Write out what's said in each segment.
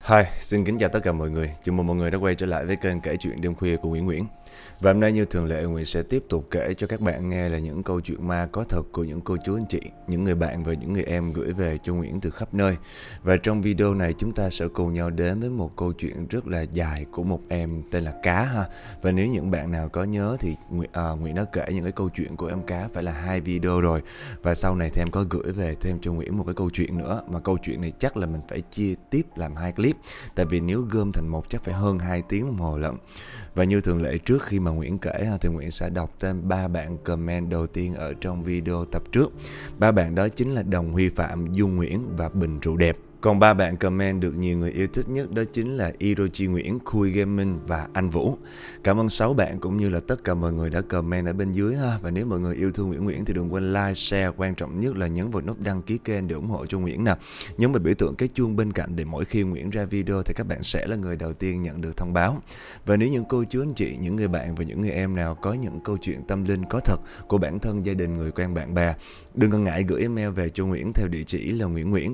Hi, xin kính chào tất cả mọi người. Chào mừng mọi người đã quay trở lại với kênh kể chuyện đêm khuya của Nguyễn Nguyễn. Và hôm nay như thường lệ, Nguyễn sẽ tiếp tục kể cho các bạn nghe là những câu chuyện ma có thật của những cô chú anh chị, những người bạn và những người em gửi về cho Nguyễn từ khắp nơi. Và trong video này chúng ta sẽ cùng nhau đến với một câu chuyện rất là dài của một em tên là Cá ha. Và nếu những bạn nào có nhớ thì Nguyễn đã kể những cái câu chuyện của em Cá phải là 2 video rồi. Và sau này thì em có gửi về thêm cho Nguyễn một cái câu chuyện nữa. Mà câu chuyện này chắc là mình phải chia tiếp làm 2 clip. Tại vì nếu gom thành một chắc phải hơn 2 tiếng đồng hồ lận. Và như thường lệ, trước khi mà Nguyễn kể thì Nguyễn sẽ đọc tên 3 bạn comment đầu tiên ở trong video tập trước. 3 bạn đó chính là Đồng Huy Phạm, Dung Nguyễn và Bình Rượu Đẹp. Còn 3 bạn comment được nhiều người yêu thích nhất đó chính là Irochi Nguyễn, Khui Gaming và Anh Vũ. Cảm ơn 6 bạn cũng như là tất cả mọi người đã comment ở bên dưới ha. Và nếu mọi người yêu thương Nguyễn thì đừng quên like, share, quan trọng nhất là nhấn vào nút đăng ký kênh để ủng hộ cho Nguyễn nè. Nhấn vào biểu tượng cái chuông bên cạnh để mỗi khi Nguyễn ra video thì các bạn sẽ là người đầu tiên nhận được thông báo. Và nếu những cô chú anh chị, những người bạn và những người em nào có những câu chuyện tâm linh có thật của bản thân, gia đình, người quen, bạn bè, đừng ngần ngại gửi email về cho Nguyễn theo địa chỉ là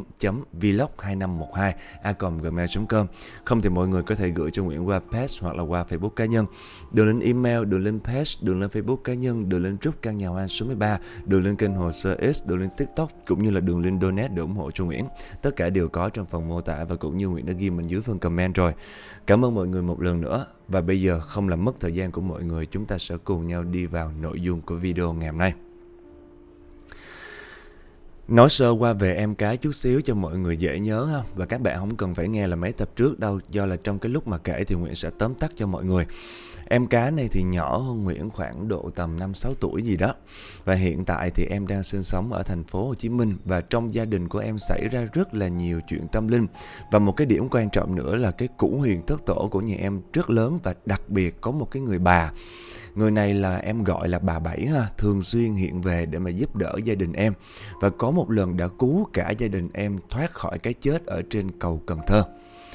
nguyễn.vlog2512a.gmail.com. Không thì mọi người có thể gửi cho Nguyễn qua page hoặc là qua Facebook cá nhân. Đường link email, đường link page, đường link Facebook cá nhân, đường link group căn nhà hoa số 13, đường link kênh Hồ Sơ X, đường link TikTok cũng như là đường link donate để ủng hộ cho Nguyễn. Tất cả đều có trong phần mô tả và cũng như Nguyễn đã ghi bên dưới phần comment rồi. Cảm ơn mọi người một lần nữa. Và bây giờ không làm mất thời gian của mọi người, chúng ta sẽ cùng nhau đi vào nội dung của video ngày hôm nay. Nói sơ qua về em Cá chút xíu cho mọi người dễ nhớ ha. Và các bạn không cần phải nghe là mấy tập trước đâu, do là trong cái lúc mà kể thì Nguyễn sẽ tóm tắt cho mọi người. Em Cá này thì nhỏ hơn Nguyễn khoảng độ tầm 5-6 tuổi gì đó. Và hiện tại thì em đang sinh sống ở thành phố Hồ Chí Minh. Và trong gia đình của em xảy ra rất là nhiều chuyện tâm linh. Và một cái điểm quan trọng nữa là cái củ huyền thất tổ của nhà em rất lớn. Và đặc biệt có một cái người bà. Người này là em gọi là bà Bảy ha, thường xuyên hiện về để mà giúp đỡ gia đình em. Và có một lần đã cứu cả gia đình em thoát khỏi cái chết ở trên cầu Cần Thơ.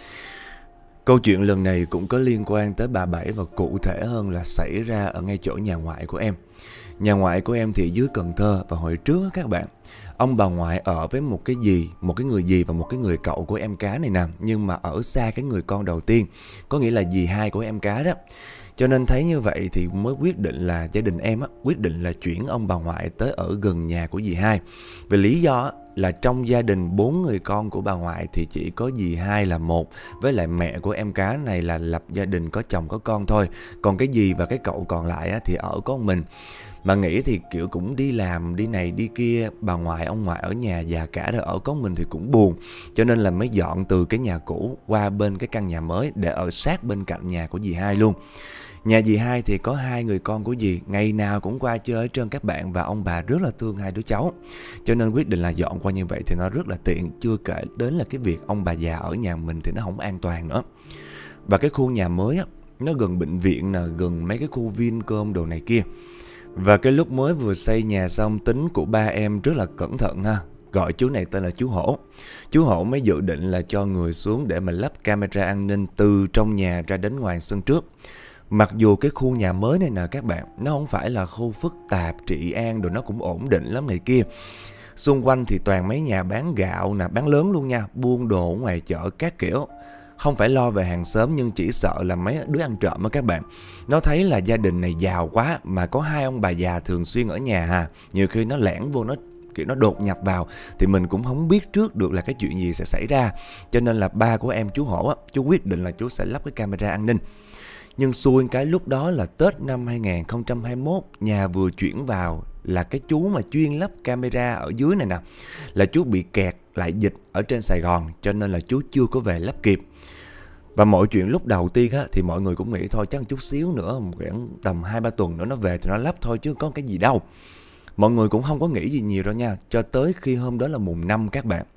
Câu chuyện lần này cũng có liên quan tới bà Bảy và cụ thể hơn là xảy ra ở ngay chỗ nhà ngoại của em. Nhà ngoại của em thì dưới Cần Thơ, và hồi trước các bạn, ông bà ngoại ở với một cái người dì và một cái người cậu của em Cá này nè, nhưng mà ở xa cái người con đầu tiên, có nghĩa là dì hai của em Cá đó. Cho nên thấy như vậy thì mới quyết định là gia đình em quyết định là chuyển ông bà ngoại tới ở gần nhà của dì hai. Vì lý do là trong gia đình 4 người con của bà ngoại thì chỉ có dì hai là một, với lại mẹ của em Cá này là lập gia đình có chồng có con thôi. Còn cái dì và cái cậu còn lại thì ở có mình. Mà nghĩ thì kiểu cũng đi làm đi này đi kia, bà ngoại ông ngoại ở nhà già cả rồi ở có mình thì cũng buồn. Cho nên là mới dọn từ cái nhà cũ qua bên cái căn nhà mới để ở sát bên cạnh nhà của dì hai luôn. Nhà dì hai thì có 2 người con của dì, ngày nào cũng qua chơi ở trên các bạn, và ông bà rất là thương 2 đứa cháu. Cho nên quyết định là dọn qua như vậy thì nó rất là tiện, chưa kể đến là cái việc ông bà già ở nhà mình thì nó không an toàn nữa. Và cái khu nhà mới nó gần bệnh viện nè, gần mấy cái khu Vincom đồ này kia. Và cái lúc mới vừa xây nhà xong, tính của ba em rất là cẩn thận ha. Gọi chú này tên là chú Hổ. Chú Hổ mới dự định là cho người xuống để mà lắp camera an ninh từ trong nhà ra đến ngoài sân trước. Mặc dù cái khu nhà mới này nè các bạn, nó không phải là khu phức tạp, trị an rồi nó cũng ổn định lắm này kia. Xung quanh thì toàn mấy nhà bán gạo nè, bán lớn luôn nha, buôn đồ ngoài chợ các kiểu. Không phải lo về hàng xóm nhưng chỉ sợ là mấy đứa ăn trộm á các bạn. Nó thấy là gia đình này giàu quá mà có 2 ông bà già thường xuyên ở nhà hà. Nhiều khi nó lẻn vô, nó kiểu nó đột nhập vào thì mình cũng không biết trước được là cái chuyện gì sẽ xảy ra. Cho nên là ba của em chú Hổ chú quyết định là chú sẽ lắp cái camera an ninh. Nhưng xui cái lúc đó là Tết năm 2021, nhà vừa chuyển vào là cái chú mà chuyên lắp camera ở dưới này nè, là chú bị kẹt lại dịch ở trên Sài Gòn, cho nên là chú chưa có về lắp kịp. Và mọi chuyện lúc đầu tiên thì mọi người cũng nghĩ thôi chắc chút xíu nữa, khoảng tầm 2-3 tuần nữa nó về thì nó lắp thôi chứ có cái gì đâu. Mọi người cũng không có nghĩ gì nhiều đâu nha, cho tới khi hôm đó là mùng 5 các bạn.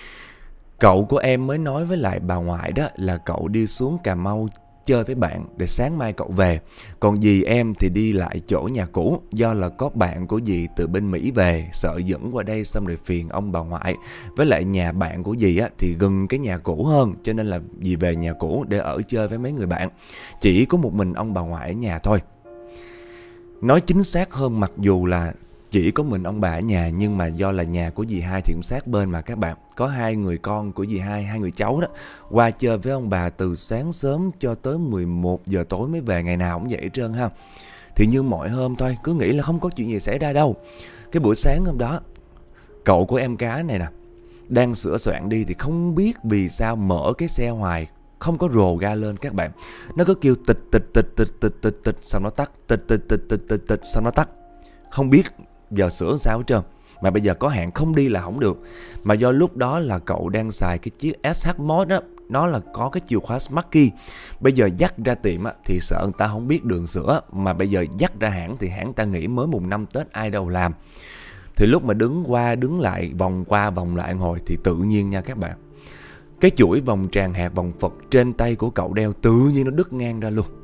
Cậu của em mới nói với lại bà ngoại đó là cậu đi xuống Cà Mau chơi với bạn để sáng mai cậu về. Còn dì em thì đi lại chỗ nhà cũ, do là có bạn của dì từ bên Mỹ về, sợ dẫn qua đây xong rồi phiền ông bà ngoại. Với lại nhà bạn của dì thì gần cái nhà cũ hơn, cho nên là dì về nhà cũ để ở chơi với mấy người bạn. Chỉ có một mình ông bà ngoại ở nhà thôi. Nói chính xác hơn, mặc dù là chỉ có mình ông bà ở nhà, nhưng mà do là nhà của dì hai thì cũng sát bên mà các bạn. Có 2 người con của dì hai, 2 người cháu đó, qua chơi với ông bà từ sáng sớm cho tới 11 giờ tối mới về, ngày nào cũng vậy hết trơn ha. Thì như mọi hôm thôi, cứ nghĩ là không có chuyện gì xảy ra đâu. Cái buổi sáng hôm đó, cậu của em cá này nè, đang sửa soạn đi thì không biết vì sao mở cái xe hoài, không có rồ ga lên các bạn. Nó cứ kêu tịch tịch tịch tịch tịch tịch tịch, xong nó tắt, tịch tịch tịch tịch tịch tịch, xong nó tắt. Không biết giờ sửa sao hết trơn. Mà bây giờ có hạn không đi là không được. Mà do lúc đó là cậu đang xài cái chiếc SH Mod á, nó là có cái chìa khóa Smart Key. Bây giờ dắt ra tiệm á, thì sợ người ta không biết đường sửa. Mà bây giờ dắt ra hãng thì hãng ta nghĩ mới mùng 5 Tết ai đâu làm. Thì lúc mà đứng qua đứng lại, vòng qua vòng lại hồi thì tự nhiên nha các bạn, cái chuỗi vòng tràng hạt vòng Phật trên tay của cậu đeo tự nhiên nó đứt ngang ra luôn.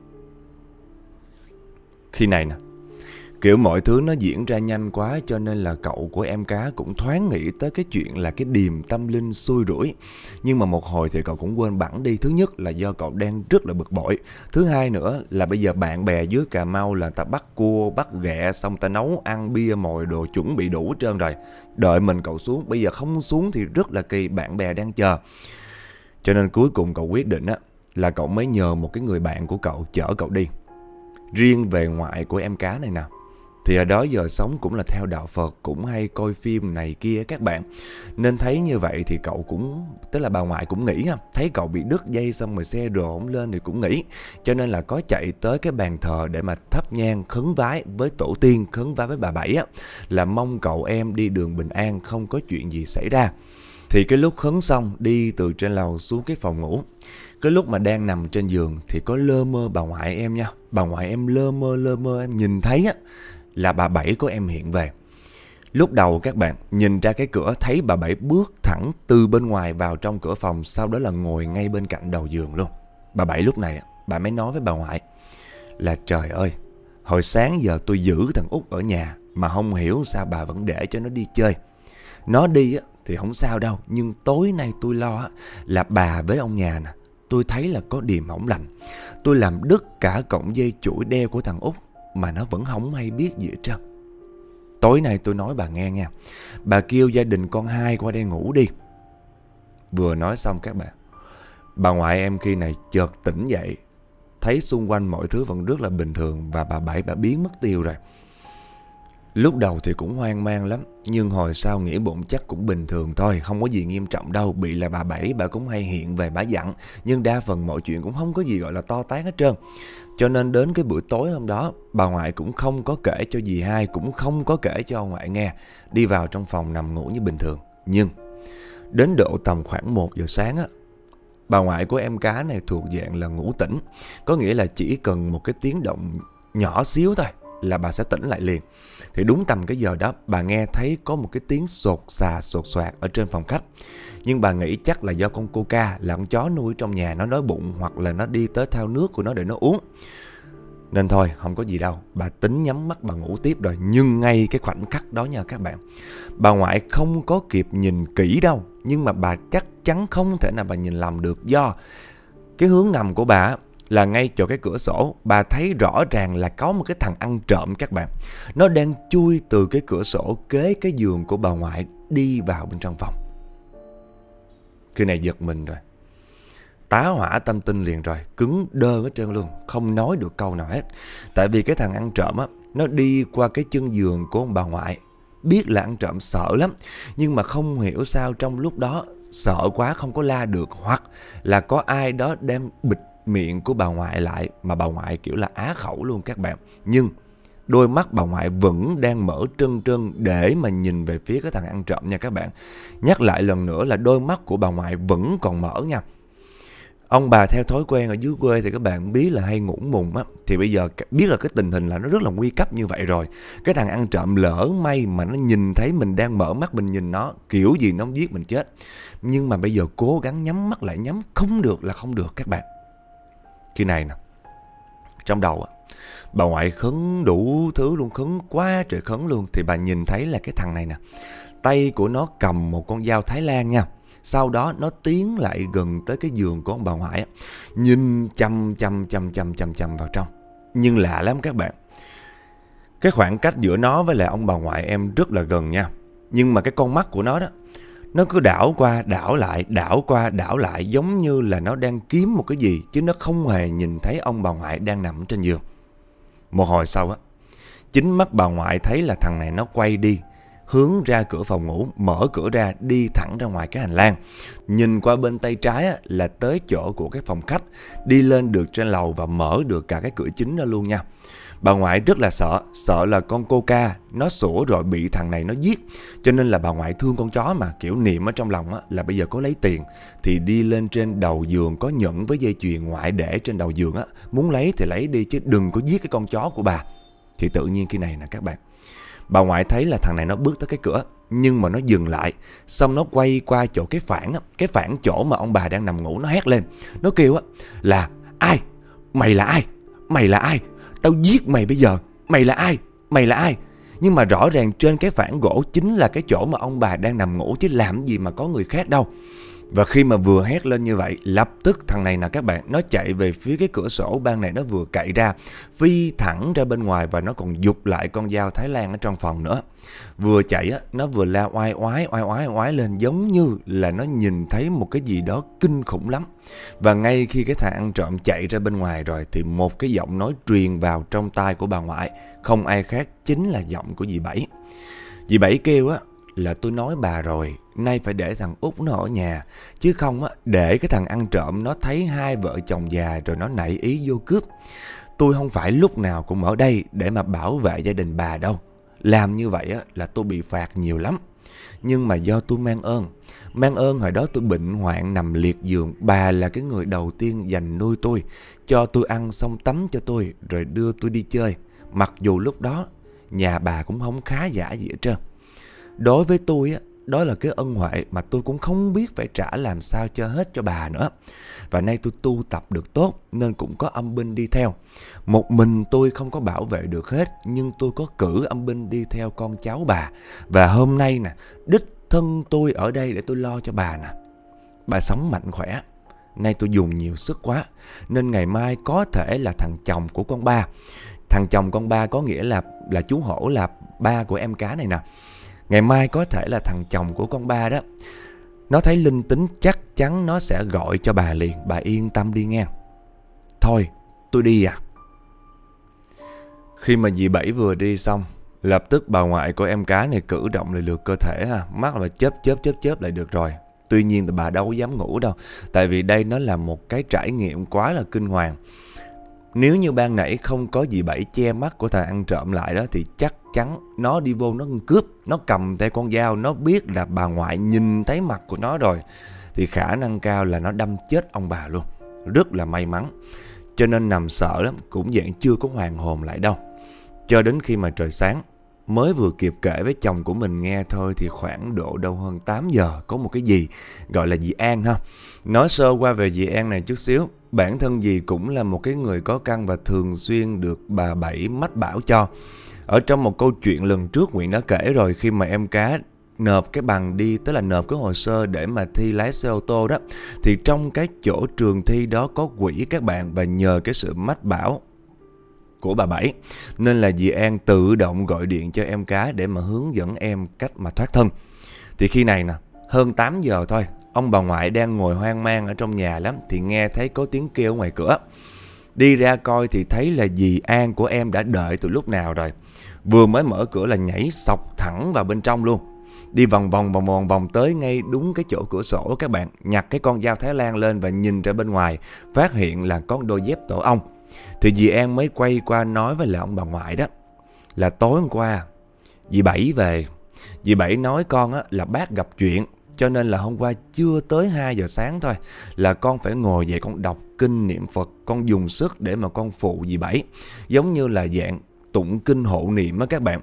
Khi này nè, kiểu mọi thứ nó diễn ra nhanh quá cho nên là cậu của em cá cũng thoáng nghĩ tới cái chuyện là cái điềm tâm linh xui rủi. Nhưng mà một hồi thì cậu cũng quên bẵng đi. Thứ nhất là do cậu đang rất là bực bội. Thứ hai nữa là bây giờ bạn bè dưới Cà Mau là ta bắt cua, bắt ghẹ, xong ta nấu ăn bia mồi đồ chuẩn bị đủ hết trơn rồi. Đợi mình cậu xuống, bây giờ không xuống thì rất là kỳ, bạn bè đang chờ. Cho nên cuối cùng cậu quyết định á, là cậu mới nhờ một cái người bạn của cậu chở cậu đi. Riêng về ngoại của em cá này nè, thì ở đó giờ sống cũng là theo đạo Phật, cũng hay coi phim này kia các bạn. Nên thấy như vậy thì cậu cũng, tức là bà ngoại cũng nghĩ ha, thấy cậu bị đứt dây xong rồi xe rồ không lên thì cũng nghĩ. Cho nên là có chạy tới cái bàn thờ để mà thắp nhang khấn vái với tổ tiên, khấn vái với bà Bảy á, là mong cậu em đi đường bình an, không có chuyện gì xảy ra. Thì cái lúc khấn xong đi từ trên lầu xuống cái phòng ngủ, cái lúc mà đang nằm trên giường thì có lơ mơ bà ngoại em nha. Bà ngoại em lơ mơ em nhìn thấy á, là bà Bảy của em hiện về. Lúc đầu các bạn nhìn ra cái cửa thấy bà Bảy bước thẳng từ bên ngoài vào trong cửa phòng, sau đó là ngồi ngay bên cạnh đầu giường luôn. Bà Bảy lúc này bà mới nói với bà ngoại là trời ơi, hồi sáng giờ tôi giữ thằng Út ở nhà mà không hiểu sao bà vẫn để cho nó đi chơi. Nó đi thì không sao đâu, nhưng tối nay tôi lo là bà với ông nhà nè, tôi thấy là có điềm không lành. Tôi làm đứt cả cọng dây chuỗi đeo của thằng Út mà nó vẫn không hay biết gì hết trơn. Tối nay tôi nói bà nghe nha, bà kêu gia đình con hai qua đây ngủ đi. Vừa nói xong các bạn, bà ngoại em khi này chợt tỉnh dậy, thấy xung quanh mọi thứ vẫn rất là bình thường và bà Bảy bà biến mất tiêu rồi. Lúc đầu thì cũng hoang mang lắm, nhưng hồi sau nghĩ bụng chắc cũng bình thường thôi, không có gì nghiêm trọng đâu. Bị là bà Bảy bà cũng hay hiện về bà dặn, nhưng đa phần mọi chuyện cũng không có gì gọi là to tát hết trơn. Cho nên đến cái buổi tối hôm đó, bà ngoại cũng không có kể cho dì hai, cũng không có kể cho ông ngoại nghe, đi vào trong phòng nằm ngủ như bình thường. Nhưng đến độ tầm khoảng 1 giờ sáng á, bà ngoại của em cá này thuộc dạng là ngủ tỉnh. Có nghĩa là chỉ cần một cái tiếng động nhỏ xíu thôi là bà sẽ tỉnh lại liền. Thì đúng tầm cái giờ đó bà nghe thấy có một cái tiếng sột soạt ở trên phòng khách. Nhưng bà nghĩ chắc là do con Coca là con chó nuôi trong nhà nó đói bụng, hoặc là nó đi tới thao nước của nó để nó uống. Nên thôi không có gì đâu, bà tính nhắm mắt bà ngủ tiếp rồi. Nhưng ngay cái khoảnh khắc đó nha các bạn, bà ngoại không có kịp nhìn kỹ đâu, nhưng mà bà chắc chắn không thể nào bà nhìn lầm được, do cái hướng nằm của bà là ngay chỗ cái cửa sổ. Bà thấy rõ ràng là có một cái thằng ăn trộm các bạn, nó đang chui từ cái cửa sổ kế cái giường của bà ngoại đi vào bên trong phòng. Khi này giật mình rồi, tá hỏa tâm tinh liền rồi, cứng đơ hết trơn luôn, không nói được câu nào hết. Tại vì cái thằng ăn trộm nó đi qua cái chân giường của ông bà ngoại. Biết là ăn trộm sợ lắm, nhưng mà không hiểu sao trong lúc đó sợ quá không có la được, hoặc là có ai đó đem bịt miệng của bà ngoại lại, mà bà ngoại kiểu là á khẩu luôn các bạn. Nhưng đôi mắt bà ngoại vẫn đang mở trân trân để mà nhìn về phía cái thằng ăn trộm nha các bạn. Nhắc lại lần nữa là đôi mắt của bà ngoại vẫn còn mở nha. Ông bà theo thói quen ở dưới quê thì các bạn biết là hay ngủ mùng á, thì bây giờ biết là cái tình hình là nó rất là nguy cấp như vậy rồi. Cái thằng ăn trộm lỡ may mà nó nhìn thấy mình đang mở mắt, mình nhìn nó, kiểu gì nó giết mình chết. Nhưng mà bây giờ cố gắng nhắm mắt lại, nhắm không được là không được các bạn. Khi này nè, trong đầu bà ngoại khấn đủ thứ luôn, khấn quá trời khấn luôn. Thì bà nhìn thấy là cái thằng này nè, tay của nó cầm một con dao Thái Lan nha. Sau đó nó tiến lại gần tới cái giường của ông bà ngoại, nhìn chăm vào trong. Nhưng lạ lắm các bạn, Cái khoảng cách giữa nó với lại ông bà ngoại em rất là gần nha. Nhưng mà cái con mắt của nó đó, nó cứ đảo qua đảo lại, đảo qua đảo lại, giống như là nó đang kiếm một cái gì, chứ nó không hề nhìn thấy ông bà ngoại đang nằm trên giường. Một hồi sau á, chính mắt bà ngoại thấy là thằng này nó quay đi, hướng ra cửa phòng ngủ, mở cửa ra, đi thẳng ra ngoài cái hành lang. Nhìn qua bên tay trái á, là tới chỗ của cái phòng khách, đi lên được trên lầu và mở được cả cái cửa chính đó luôn nha. Bà ngoại rất là sợ là con Coca nó sủa rồi bị thằng này nó giết. Cho nên là bà ngoại thương con chó mà, kiểu niệm ở trong lòng á, là bây giờ có lấy tiền thì đi lên trên đầu giường, có nhẫn với dây chuyền ngoại để trên đầu giường á, muốn lấy thì lấy đi chứ đừng có giết cái con chó của bà. Thì tự nhiên khi này nè các bạn, bà ngoại thấy là thằng này nó bước tới cái cửa, nhưng mà nó dừng lại, xong nó quay qua chỗ cái phản á, cái phản chỗ mà ông bà đang nằm ngủ. Nó hét lên, nó kêu á là: ai? Mày là ai? Mày là ai? Tao giết mày bây giờ. Mày là ai? Mày là ai? Nhưng mà rõ ràng trên cái phản gỗ chính là cái chỗ mà ông bà đang nằm ngủ, chứ làm gì mà có người khác đâu. Và khi mà vừa hét lên như vậy, lập tức thằng này nè các bạn, nó chạy về phía cái cửa sổ ban này nó vừa cậy ra, phi thẳng ra bên ngoài, và nó còn giục lại con dao Thái Lan ở trong phòng nữa. Vừa chạy á, nó vừa la oai oái lên, giống như là nó nhìn thấy một cái gì đó kinh khủng lắm. Và ngay khi cái thằng ăn trộm chạy ra bên ngoài rồi, thì một cái giọng nói truyền vào trong tai của bà ngoại, không ai khác chính là giọng của dì Bảy. Dì Bảy kêu á là: tôi nói bà rồi, nay phải để thằng Út nó ở nhà, chứ không á, để cái thằng ăn trộm nó thấy hai vợ chồng già rồi nó nảy ý vô cướp. Tôi không phải lúc nào cũng ở đây để mà bảo vệ gia đình bà đâu. Làm như vậy á, là tôi bị phạt nhiều lắm. Nhưng mà do tôi mang ơn hồi đó tôi bệnh hoạn nằm liệt giường, bà là cái người đầu tiên dành nuôi tôi, cho tôi ăn xong tắm cho tôi, rồi đưa tôi đi chơi. Mặc dù lúc đó nhà bà cũng không khá giả gì hết trơn. Đối với tôi á, đó là cái ân huệ mà tôi cũng không biết phải trả làm sao cho hết cho bà nữa. Và nay tôi tu tập được tốt nên cũng có âm binh đi theo. Một mình tôi không có bảo vệ được hết, nhưng tôi có cử âm binh đi theo con cháu bà. Và hôm nay nè, đích thân tôi ở đây để tôi lo cho bà nè. Bà sống mạnh khỏe. Nay tôi dùng nhiều sức quá, nên ngày mai có thể là thằng chồng của con ba. Thằng chồng con ba có nghĩa là chú Hổ, là ba của em cá này nè. Ngày mai có thể là thằng chồng của con ba đó, nó thấy linh tính chắc chắn nó sẽ gọi cho bà liền. Bà yên tâm đi nghe. Thôi, tôi đi à. Khi mà dì Bảy vừa đi xong, lập tức bà ngoại của em cá này cử động lại lượt cơ thể ha. Mắt là chớp lại được rồi. Tuy nhiên thì bà đâu có dám ngủ đâu, tại vì đây nó là một cái trải nghiệm quá là kinh hoàng. Nếu như ban nãy không có dì Bảy che mắt của thằng ăn trộm lại đó, thì chắc chắn nó đi vô nó cướp. Nó cầm tay con dao, nó biết là bà ngoại nhìn thấy mặt của nó rồi, thì khả năng cao là nó đâm chết ông bà luôn. Rất là may mắn. Cho nên nằm sợ lắm, cũng dạng chưa có hoàn hồn lại đâu. Cho đến khi mà trời sáng, mới vừa kịp kể với chồng của mình nghe thôi, thì khoảng độ đâu hơn 8 giờ có một cái gì gọi là dì An ha. Nói sơ qua về dì An này chút xíu. Bản thân dì cũng là một cái người có căn và thường xuyên được bà Bảy mách bảo cho. Ở trong một câu chuyện lần trước Nguyện đã kể rồi, khi mà em cá nộp cái bằng đi, tức là nộp cái hồ sơ để mà thi lái xe ô tô đó, thì trong cái chỗ trường thi đó có quỹ các bạn, và nhờ cái sự mách bảo của bà Bảy nên là dì An tự động gọi điện cho em cá để mà hướng dẫn em cách mà thoát thân. Thì khi này nè, hơn 8 giờ thôi, ông bà ngoại đang ngồi hoang mang ở trong nhà lắm, thì nghe thấy có tiếng kêu ngoài cửa. Đi ra coi thì thấy là dì An của em đã đợi từ lúc nào rồi. Vừa mới mở cửa là nhảy sọc thẳng vào bên trong luôn. Đi vòng vòng tới ngay đúng cái chỗ cửa sổ các bạn, nhặt cái con dao Thái Lan lên và nhìn ra bên ngoài, phát hiện là có đôi dép tổ ong. Thì dì An mới quay qua nói với lại ông bà ngoại đó là tối hôm qua dì Bảy về. Dì Bảy nói con á, là bác gặp chuyện, cho nên là hôm qua chưa tới 2 giờ sáng thôi là con phải ngồi dậy con đọc kinh niệm Phật, con dùng sức để mà con phụ dì Bảy, giống như là dạng tụng kinh hộ niệm á các bạn.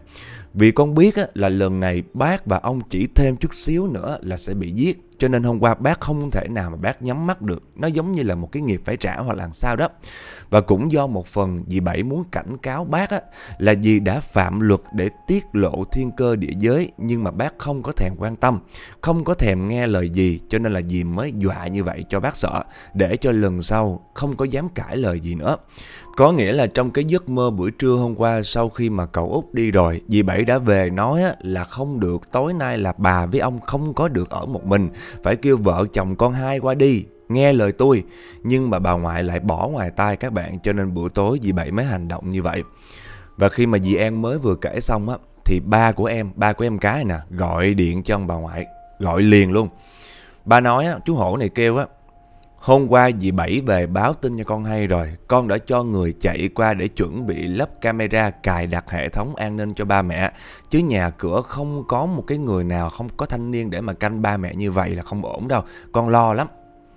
Vì con biết á, là lần này bác và ông chỉ thêm chút xíu nữa là sẽ bị giết. Cho nên hôm qua bác không thể nào mà bác nhắm mắt được. Nó giống như là một cái nghiệp phải trả hoặc là sao đó. Và cũng do một phần dì Bảy muốn cảnh cáo bác á, là dì đã phạm luật để tiết lộ thiên cơ địa giới. Nhưng mà bác không có thèm quan tâm, không có thèm nghe lời dì. Cho nên là dì mới dọa như vậy cho bác sợ, để cho lần sau không có dám cãi lời gì nữa. Có nghĩa là trong cái giấc mơ buổi trưa hôm qua, sau khi mà cậu Út đi rồi, dì Bảy đã về nói là không được, tối nay là bà với ông không có được ở một mình, phải kêu vợ chồng con hai qua đi, nghe lời tôi. Nhưng mà bà ngoại lại bỏ ngoài tai các bạn, cho nên buổi tối dì Bảy mới hành động như vậy. Và khi mà dì An mới vừa kể xong á, thì ba của em cái nè, gọi điện cho ông bà ngoại, gọi liền luôn. Ba nói á, chú Hổ này kêu á, hôm qua dì Bảy về báo tin cho con hay rồi. Con đã cho người chạy qua để chuẩn bị lắp camera, cài đặt hệ thống an ninh cho ba mẹ. Chứ nhà cửa không có một cái người nào, không có thanh niên để mà canh ba mẹ như vậy là không ổn đâu. Con lo lắm.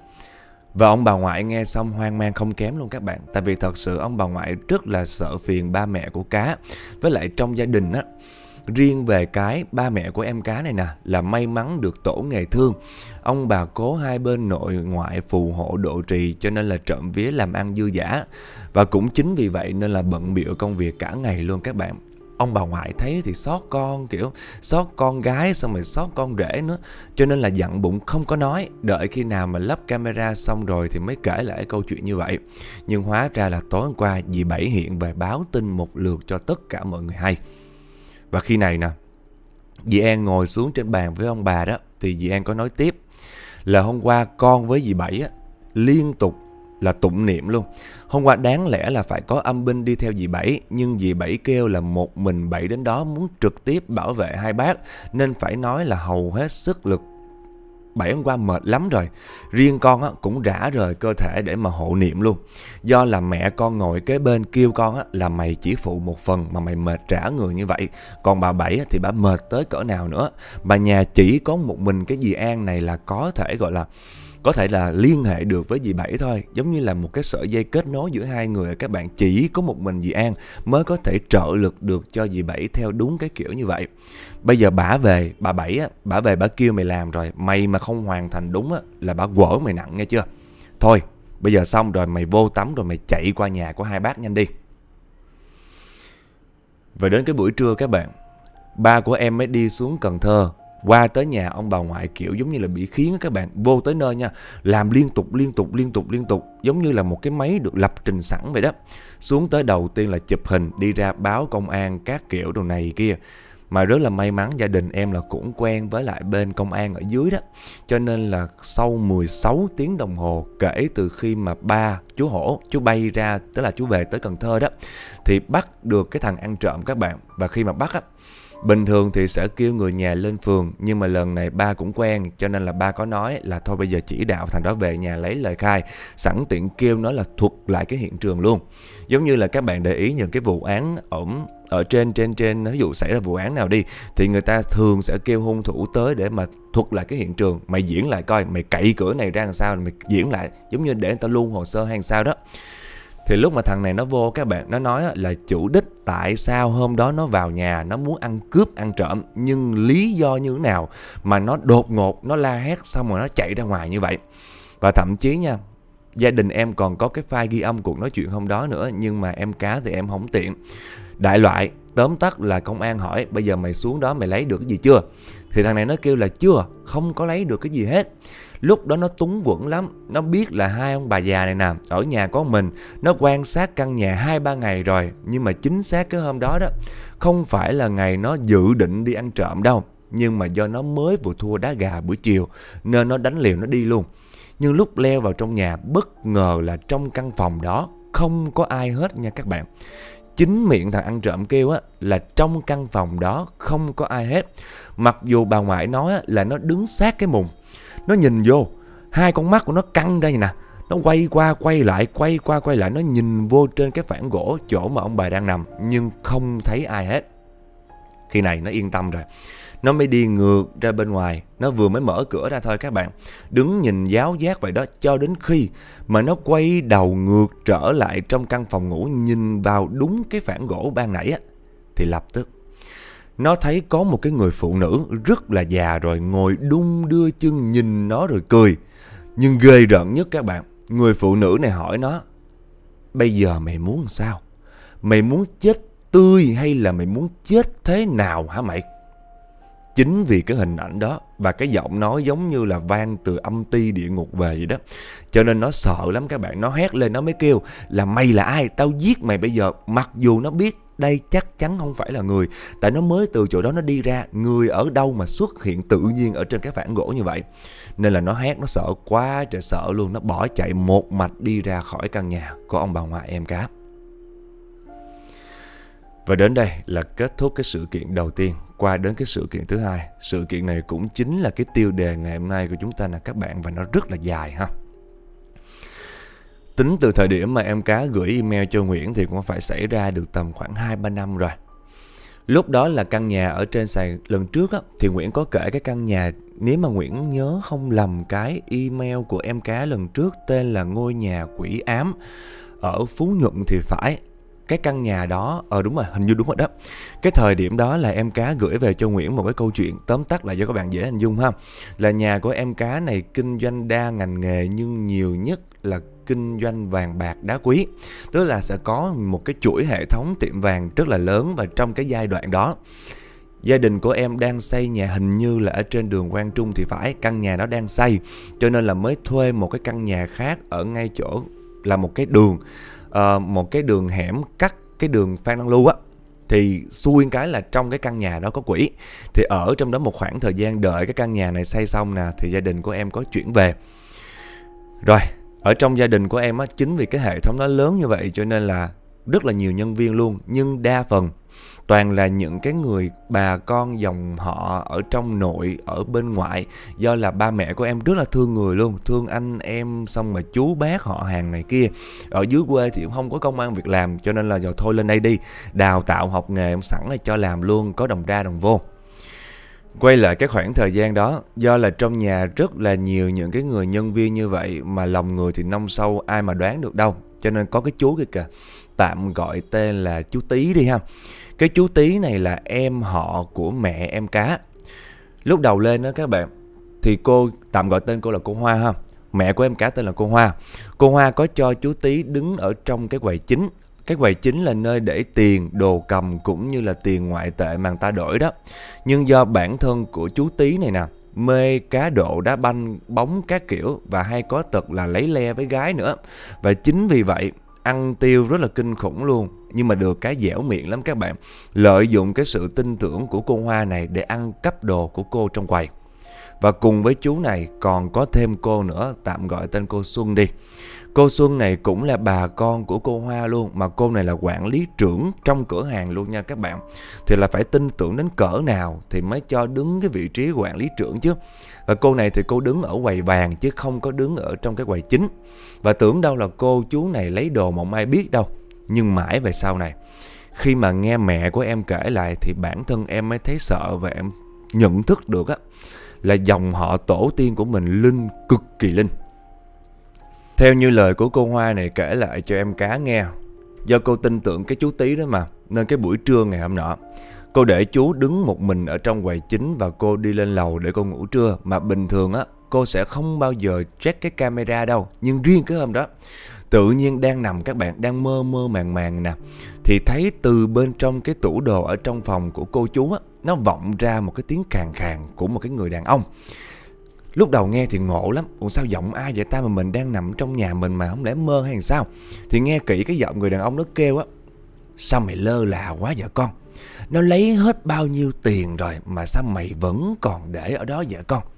Và ông bà ngoại nghe xong hoang mang không kém luôn các bạn. Tại vì thật sự ông bà ngoại rất là sợ phiền ba mẹ của Cá. Với lại trong gia đình á, riêng về cái ba mẹ của em Cá này nè, là may mắn được tổ nghề thương. Ông bà cố hai bên nội ngoại phù hộ độ trì, cho nên là trộm vía làm ăn dư dả. Và cũng chính vì vậy nên là bận bịu công việc cả ngày luôn các bạn. Ông bà ngoại thấy thì xót con, kiểu xót con gái xong rồi xót con rể nữa. Cho nên là dặn bụng không có nói, đợi khi nào mà lắp camera xong rồi thì mới kể lại câu chuyện như vậy. Nhưng hóa ra là tối hôm qua dì Bảy hiện về báo tin một lượt cho tất cả mọi người hay. Và khi này nè, dì An ngồi xuống trên bàn với ông bà đó, thì dì An có nói tiếp là hôm qua con với dì Bảy á, liên tục là tụng niệm luôn. Hôm qua đáng lẽ là phải có âm binh đi theo dì Bảy, nhưng dì Bảy kêu là một mình Bảy đến đó muốn trực tiếp bảo vệ hai bác, nên phải nói là hầu hết sức lực. Bảy hôm qua mệt lắm rồi. Riêng con á, cũng rã rời cơ thể để mà hộ niệm luôn. Do là mẹ con ngồi kế bên kêu con á, là mày chỉ phụ một phần mà mày mệt rã người như vậy. Còn bà Bảy á, thì bà mệt tới cỡ nào nữa. Bà nhà chỉ có một mình cái dì An này là có thể gọi là có thể là liên hệ được với dì Bảy thôi. Giống như là một cái sợi dây kết nối giữa hai người. Các bạn, chỉ có một mình dì An mới có thể trợ lực được cho dì Bảy theo đúng cái kiểu như vậy. Bây giờ bả về, bà Bảy á, bả về bả kêu mày làm rồi, mày mà không hoàn thành đúng á là bả quở mày nặng nghe chưa. Thôi bây giờ xong rồi, mày vô tắm rồi mày chạy qua nhà của hai bác nhanh đi. Và đến cái buổi trưa các bạn, ba của em mới đi xuống Cần Thơ, qua tới nhà ông bà ngoại, kiểu giống như là bị khiến các bạn. Vô tới nơi nha, làm liên tục, giống như là một cái máy được lập trình sẵn vậy đó. Xuống tới đầu tiên là chụp hình, đi ra báo công an các kiểu đồ này kia. Mà rất là may mắn gia đình em là cũng quen với lại bên công an ở dưới đó. Cho nên là sau 16 tiếng đồng hồ kể từ khi mà ba chú Hổ, chú bay ra, tức là chú về tới Cần Thơ đó, thì bắt được cái thằng ăn trộm các bạn. Và khi mà bắt á, bình thường thì sẽ kêu người nhà lên phường, nhưng mà lần này ba cũng quen, cho nên là ba có nói là thôi bây giờ chỉ đạo thằng đó về nhà lấy lời khai, sẵn tiện kêu nó là thuật lại cái hiện trường luôn. Giống như là các bạn để ý những cái vụ án ở trên ví dụ xảy ra vụ án nào đi, thì người ta thường sẽ kêu hung thủ tới để mà thuật lại cái hiện trường. Mày diễn lại coi, mày cậy cửa này ra làm sao, mày diễn lại, giống như để người ta luôn hồ sơ hay sao đó. Thì lúc mà thằng này nó vô các bạn, nó nói là chủ đích tại sao hôm đó nó vào nhà, nó muốn ăn cướp, ăn trộm, nhưng lý do như thế nào mà nó đột ngột, nó la hét xong rồi nó chạy ra ngoài như vậy. Và thậm chí nha, gia đình em còn có cái file ghi âm cuộc nói chuyện hôm đó nữa, nhưng mà em Cá thì em không tiện. Đại loại, tóm tắt là công an hỏi bây giờ mày xuống đó mày lấy được cái gì chưa? Thì thằng này nó kêu là chưa, không có lấy được cái gì hết. Lúc đó nó túng quẫn lắm. Nó biết là hai ông bà già này nè, ở nhà có mình. Nó quan sát căn nhà 2-3 ngày rồi. Nhưng mà chính xác cái hôm đó đó, không phải là ngày nó dự định đi ăn trộm đâu. Nhưng mà do nó mới vừa thua đá gà buổi chiều, nên nó đánh liều nó đi luôn. Nhưng lúc leo vào trong nhà, bất ngờ là trong căn phòng đó không có ai hết nha các bạn. Chính miệng thằng ăn trộm kêu á, là trong căn phòng đó không có ai hết. Mặc dù bà ngoại nói á, là nó đứng sát cái mùng. Nó nhìn vô, hai con mắt của nó căng ra vậy nè. Nó quay qua quay lại, nó nhìn vô trên cái phản gỗ chỗ mà ông bà đang nằm, nhưng không thấy ai hết. Khi này nó yên tâm rồi, nó mới đi ngược ra bên ngoài. Nó vừa mới mở cửa ra thôi các bạn, đứng nhìn giáo giác vậy đó, cho đến khi mà nó quay đầu ngược trở lại trong căn phòng ngủ, nhìn vào đúng cái phản gỗ ban nãy á, thì lập tức Nó thấy có một cái người phụ nữ rất là già rồi ngồi đung đưa chân nhìn nó rồi cười. Nhưng ghê rợn nhất các bạn, người phụ nữ này hỏi nó: bây giờ mày muốn làm sao? Mày muốn chết tươi hay là mày muốn chết thế nào hả mày? Chính vì cái hình ảnh đó và cái giọng nói giống như là vang từ âm ti địa ngục về vậy đó, cho nên nó sợ lắm các bạn. Nó hét lên, nó mới kêu là mày là ai? Tao giết mày bây giờ. Mặc dù nó biết đây chắc chắn không phải là người, tại nó mới từ chỗ đó nó đi ra. Người ở đâu mà xuất hiện tự nhiên ở trên cái phản gỗ như vậy? Nên là nó hét, nó sợ quá trời sợ luôn. Nó bỏ chạy một mạch đi ra khỏi căn nhà của ông bà ngoại em Cá. Và đến đây là kết thúc cái sự kiện đầu tiên. Qua đến cái sự kiện thứ hai. Sự kiện này cũng chính là cái tiêu đề ngày hôm nay của chúng ta nè các bạn, và nó rất là dài ha. Tính từ thời điểm mà em Cá gửi email cho Nguyễn thì cũng phải xảy ra được tầm khoảng 2-3 năm rồi. Lúc đó là căn nhà ở trên lần trước á, thì Nguyễn có kể cái căn nhà, nếu mà Nguyễn nhớ không lầm cái email của em Cá lần trước, tên là ngôi nhà quỷ ám ở Phú Nhuận thì phải. Cái căn nhà đó, đúng rồi, hình như đúng rồi đó. Cái thời điểm đó là em Cá gửi về cho Nguyễn một cái câu chuyện, tóm tắt lại cho các bạn dễ hình dung ha. Là nhà của em Cá này kinh doanh đa ngành nghề, nhưng nhiều nhất là kinh doanh vàng bạc đá quý. Tức là sẽ có một cái chuỗi hệ thống tiệm vàng rất là lớn. Và trong cái giai đoạn đó, gia đình của em đang xây nhà, hình như là ở trên đường Quang Trung thì phải. Căn nhà đó đang xây, cho nên là mới thuê một cái căn nhà khác ở ngay chỗ là một cái đường hẻm cắt cái đường Phan Đăng Lưu á. Thì xui cái là trong cái căn nhà đó có quỷ. Thì ở trong đó một khoảng thời gian đợi cái căn nhà này xây xong nè, thì gia đình của em có chuyển về. Rồi, ở trong gia đình của em á, chính vì cái hệ thống nó lớn như vậy cho nên là rất là nhiều nhân viên luôn. Nhưng đa phần toàn là những cái người bà con dòng họ ở trong nội, ở bên ngoại. Do là ba mẹ của em rất là thương người luôn, thương anh em, xong mà chú bác họ hàng này kia. Ở dưới quê thì cũng không có công ăn việc làm, cho nên là giờ thôi lên đây đi, đào tạo học nghề em sẵn là cho làm luôn, có đồng ra đồng vô. Quay lại cái khoảng thời gian đó, do là trong nhà rất là nhiều những cái người nhân viên như vậy, mà lòng người thì nông sâu, ai mà đoán được đâu. Cho nên có cái chú kia kìa, tạm gọi tên là chú Tý đi ha. Cái chú Tý này là em họ của mẹ em Cá. Lúc đầu lên đó các bạn, thì cô tạm gọi tên cô là cô Hoa ha. Mẹ của em Cá tên là cô Hoa. Cô Hoa có cho chú Tý đứng ở trong cái quầy chính. Cái quầy chính là nơi để tiền, đồ cầm cũng như là tiền ngoại tệ mà người ta đổi đó. Nhưng do bản thân của chú Tý này nè, mê cá độ, đá banh, bóng các kiểu, và hay có tật là lấy le với gái nữa. Và chính vì vậy ăn tiêu rất là kinh khủng luôn. Nhưng mà được cái dẻo miệng lắm các bạn. Lợi dụng cái sự tin tưởng của cô Hoa này để ăn cắp đồ của cô trong quầy. Và cùng với chú này còn có thêm cô nữa, tạm gọi tên cô Xuân đi. Cô Xuân này cũng là bà con của cô Hoa luôn, mà cô này là quản lý trưởng trong cửa hàng luôn nha các bạn. Thì là phải tin tưởng đến cỡ nào thì mới cho đứng cái vị trí quản lý trưởng chứ. Và cô này thì cô đứng ở quầy vàng chứ không có đứng ở trong cái quầy chính. Và tưởng đâu là cô chú này lấy đồ mà không ai biết đâu. Nhưng mãi về sau này, khi mà nghe mẹ của em kể lại thì bản thân em mới thấy sợ. Và em nhận thức được á, là dòng họ tổ tiên của mình linh, cực kỳ linh. Theo như lời của cô Hoa này kể lại cho em Cá nghe, do cô tin tưởng cái chú Tý đó mà, nên cái buổi trưa ngày hôm nọ, cô để chú đứng một mình ở trong quầy chính và cô đi lên lầu để cô ngủ trưa. Mà bình thường á, cô sẽ không bao giờ check cái camera đâu. Nhưng riêng cái hôm đó, tự nhiên đang nằm các bạn, đang mơ mơ màng màng nè, thì thấy từ bên trong cái tủ đồ ở trong phòng của cô chú á, nó vọng ra một cái tiếng khàn khàn của một cái người đàn ông. Lúc đầu nghe thì ngộ lắm, ủa sao giọng ai vậy ta, mà mình đang nằm trong nhà mình mà không lẽ mơ hay sao? Thì nghe kỹ cái giọng người đàn ông nó kêu á: sao mày lơ là quá vậy con? Nó lấy hết bao nhiêu tiền rồi mà sao mày vẫn còn để ở đó vậy con?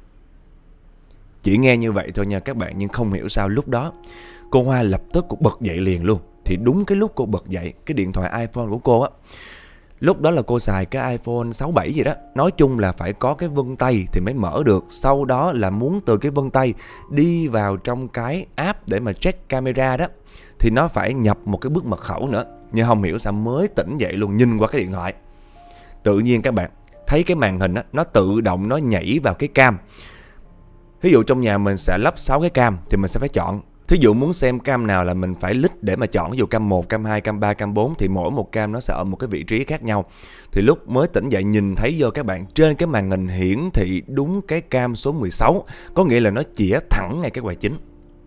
Chỉ nghe như vậy thôi nha các bạn, nhưng không hiểu sao lúc đó cô Hoa lập tức cũng bật dậy liền luôn. Thì đúng cái lúc cô bật dậy, cái điện thoại iPhone của cô á, lúc đó là cô xài cái iPhone 6, 7 gì đó. Nói chung là phải có cái vân tay thì mới mở được. Sau đó là muốn từ cái vân tay đi vào trong cái app để mà check camera đó, thì nó phải nhập một cái bước mật khẩu nữa. Nhưng không hiểu sao mới tỉnh dậy luôn, nhìn qua cái điện thoại, tự nhiên các bạn thấy cái màn hình á, nó tự động nó nhảy vào cái cam. Ví dụ trong nhà mình sẽ lắp 6 cái cam thì mình sẽ phải chọn Thí dụ muốn xem cam nào là mình phải lít để mà chọn. Ví dụ cam 1, cam 2, cam 3, cam 4 thì mỗi một cam nó sẽ ở một cái vị trí khác nhau. Thì lúc mới tỉnh dậy nhìn thấy vô các bạn, trên cái màn hình hiển thị đúng cái cam số 16, có nghĩa là nó chĩa thẳng ngay cái quầy chính.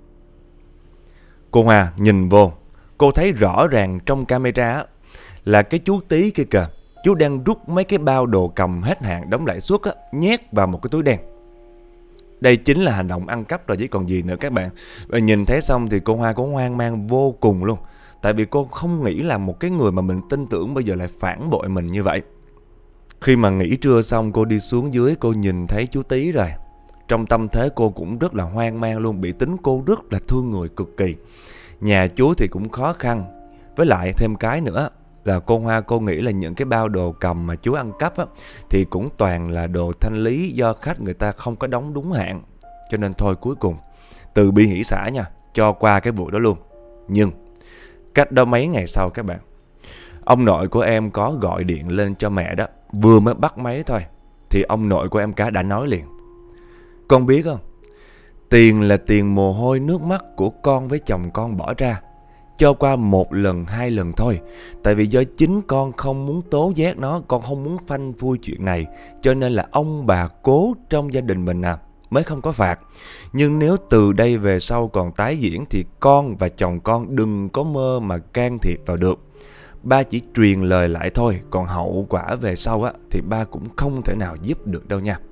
Cô Hoa nhìn vô, cô thấy rõ ràng trong camera là cái chú Tí kia kìa, chú đang rút mấy cái bao đồ cầm hết hạn đóng lãi suất nhét vào một cái túi đen. Đây chính là hành động ăn cắp rồi chứ còn gì nữa các bạn. Và nhìn thấy xong thì cô Hoa cũng hoang mang vô cùng luôn. Tại vì cô không nghĩ là một cái người mà mình tin tưởng bây giờ lại phản bội mình như vậy. Khi mà nghỉ trưa xong cô đi xuống dưới, cô nhìn thấy chú Tí rồi. Trong tâm thế cô cũng rất là hoang mang luôn, bị tính cô rất là thương người cực kỳ. Nhà chú thì cũng khó khăn. Với lại thêm cái nữa là cô Hoa cô nghĩ là những cái bao đồ cầm mà chú ăn cắp thì cũng toàn là đồ thanh lý do khách người ta không có đóng đúng hạn. Cho nên thôi cuối cùng từ bi hỷ xả nha, cho qua cái vụ đó luôn. Nhưng cách đó mấy ngày sau các bạn, ông nội của em có gọi điện lên cho mẹ đó. Vừa mới bắt máy thôi thì ông nội của em Cá đã nói liền: con biết không, tiền là tiền mồ hôi nước mắt của con với chồng con bỏ ra, cho qua 1 lần 2 lần thôi. Tại vì do chính con không muốn tố giác nó, con không muốn phanh phui chuyện này, cho nên là ông bà cố trong gia đình mình mới không có phạt. Nhưng nếu từ đây về sau còn tái diễn thì con và chồng con đừng có mơ mà can thiệp vào được. Ba chỉ truyền lời lại thôi, còn hậu quả về sau thì ba cũng không thể nào giúp được đâu nha.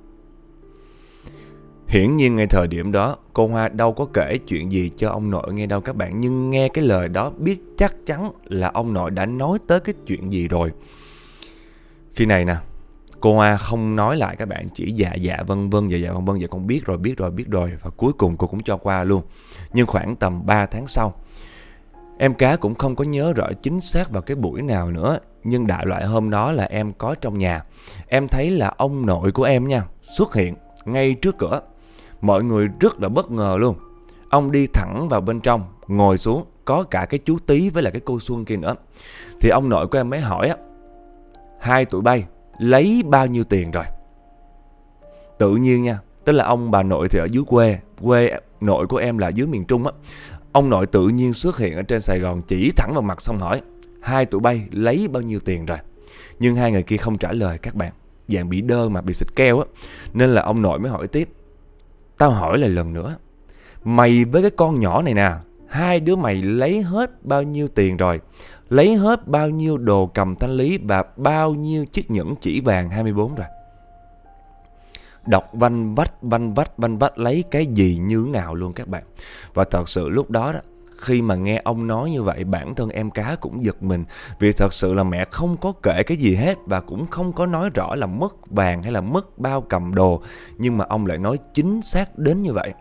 Hiển nhiên ngay thời điểm đó cô Hoa đâu có kể chuyện gì cho ông nội nghe đâu các bạn. Nhưng nghe cái lời đó biết chắc chắn là ông nội đã nói tới cái chuyện gì rồi. Khi này nè, cô Hoa không nói lại các bạn, chỉ dạ vâng vâng dạ con biết rồi. Và cuối cùng cô cũng cho qua luôn. Nhưng khoảng tầm 3 tháng sau, em Cá cũng không có nhớ rõ chính xác vào cái buổi nào nữa. Nhưng đại loại hôm đó là em có trong nhà. Em thấy là ông nội của em nha xuất hiện ngay trước cửa. Mọi người rất là bất ngờ luôn. Ông đi thẳng vào bên trong, ngồi xuống, có cả cái chú Tí với lại cái cô Xuân kia nữa. Thì ông nội của em mới hỏi 2 tụi bay lấy bao nhiêu tiền rồi? Tự nhiên nha, tức là ông bà nội thì ở dưới quê nội của em là dưới miền Trung Ông nội tự nhiên xuất hiện ở trên Sài Gòn, chỉ thẳng vào mặt xong hỏi 2 tụi bay lấy bao nhiêu tiền rồi? Nhưng hai người kia không trả lời các bạn, dạng bị đơ mà bị xịt keo Nên là ông nội mới hỏi tiếp: tao hỏi lại lần nữa, mày với cái con nhỏ này nè, hai đứa mày lấy hết bao nhiêu tiền rồi? Lấy hết bao nhiêu đồ cầm thanh lý và bao nhiêu chiếc nhẫn chỉ vàng 24 rồi? Đọc vanh vách lấy cái gì như nào luôn các bạn. Và thật sự lúc đó khi mà nghe ông nói như vậy, bản thân em Cá cũng giật mình. Vì thật sự là mẹ không có kể cái gì hết, và cũng không có nói rõ là mất vàng hay là mất bao cầm đồ. Nhưng mà ông lại nói chính xác đến như vậy.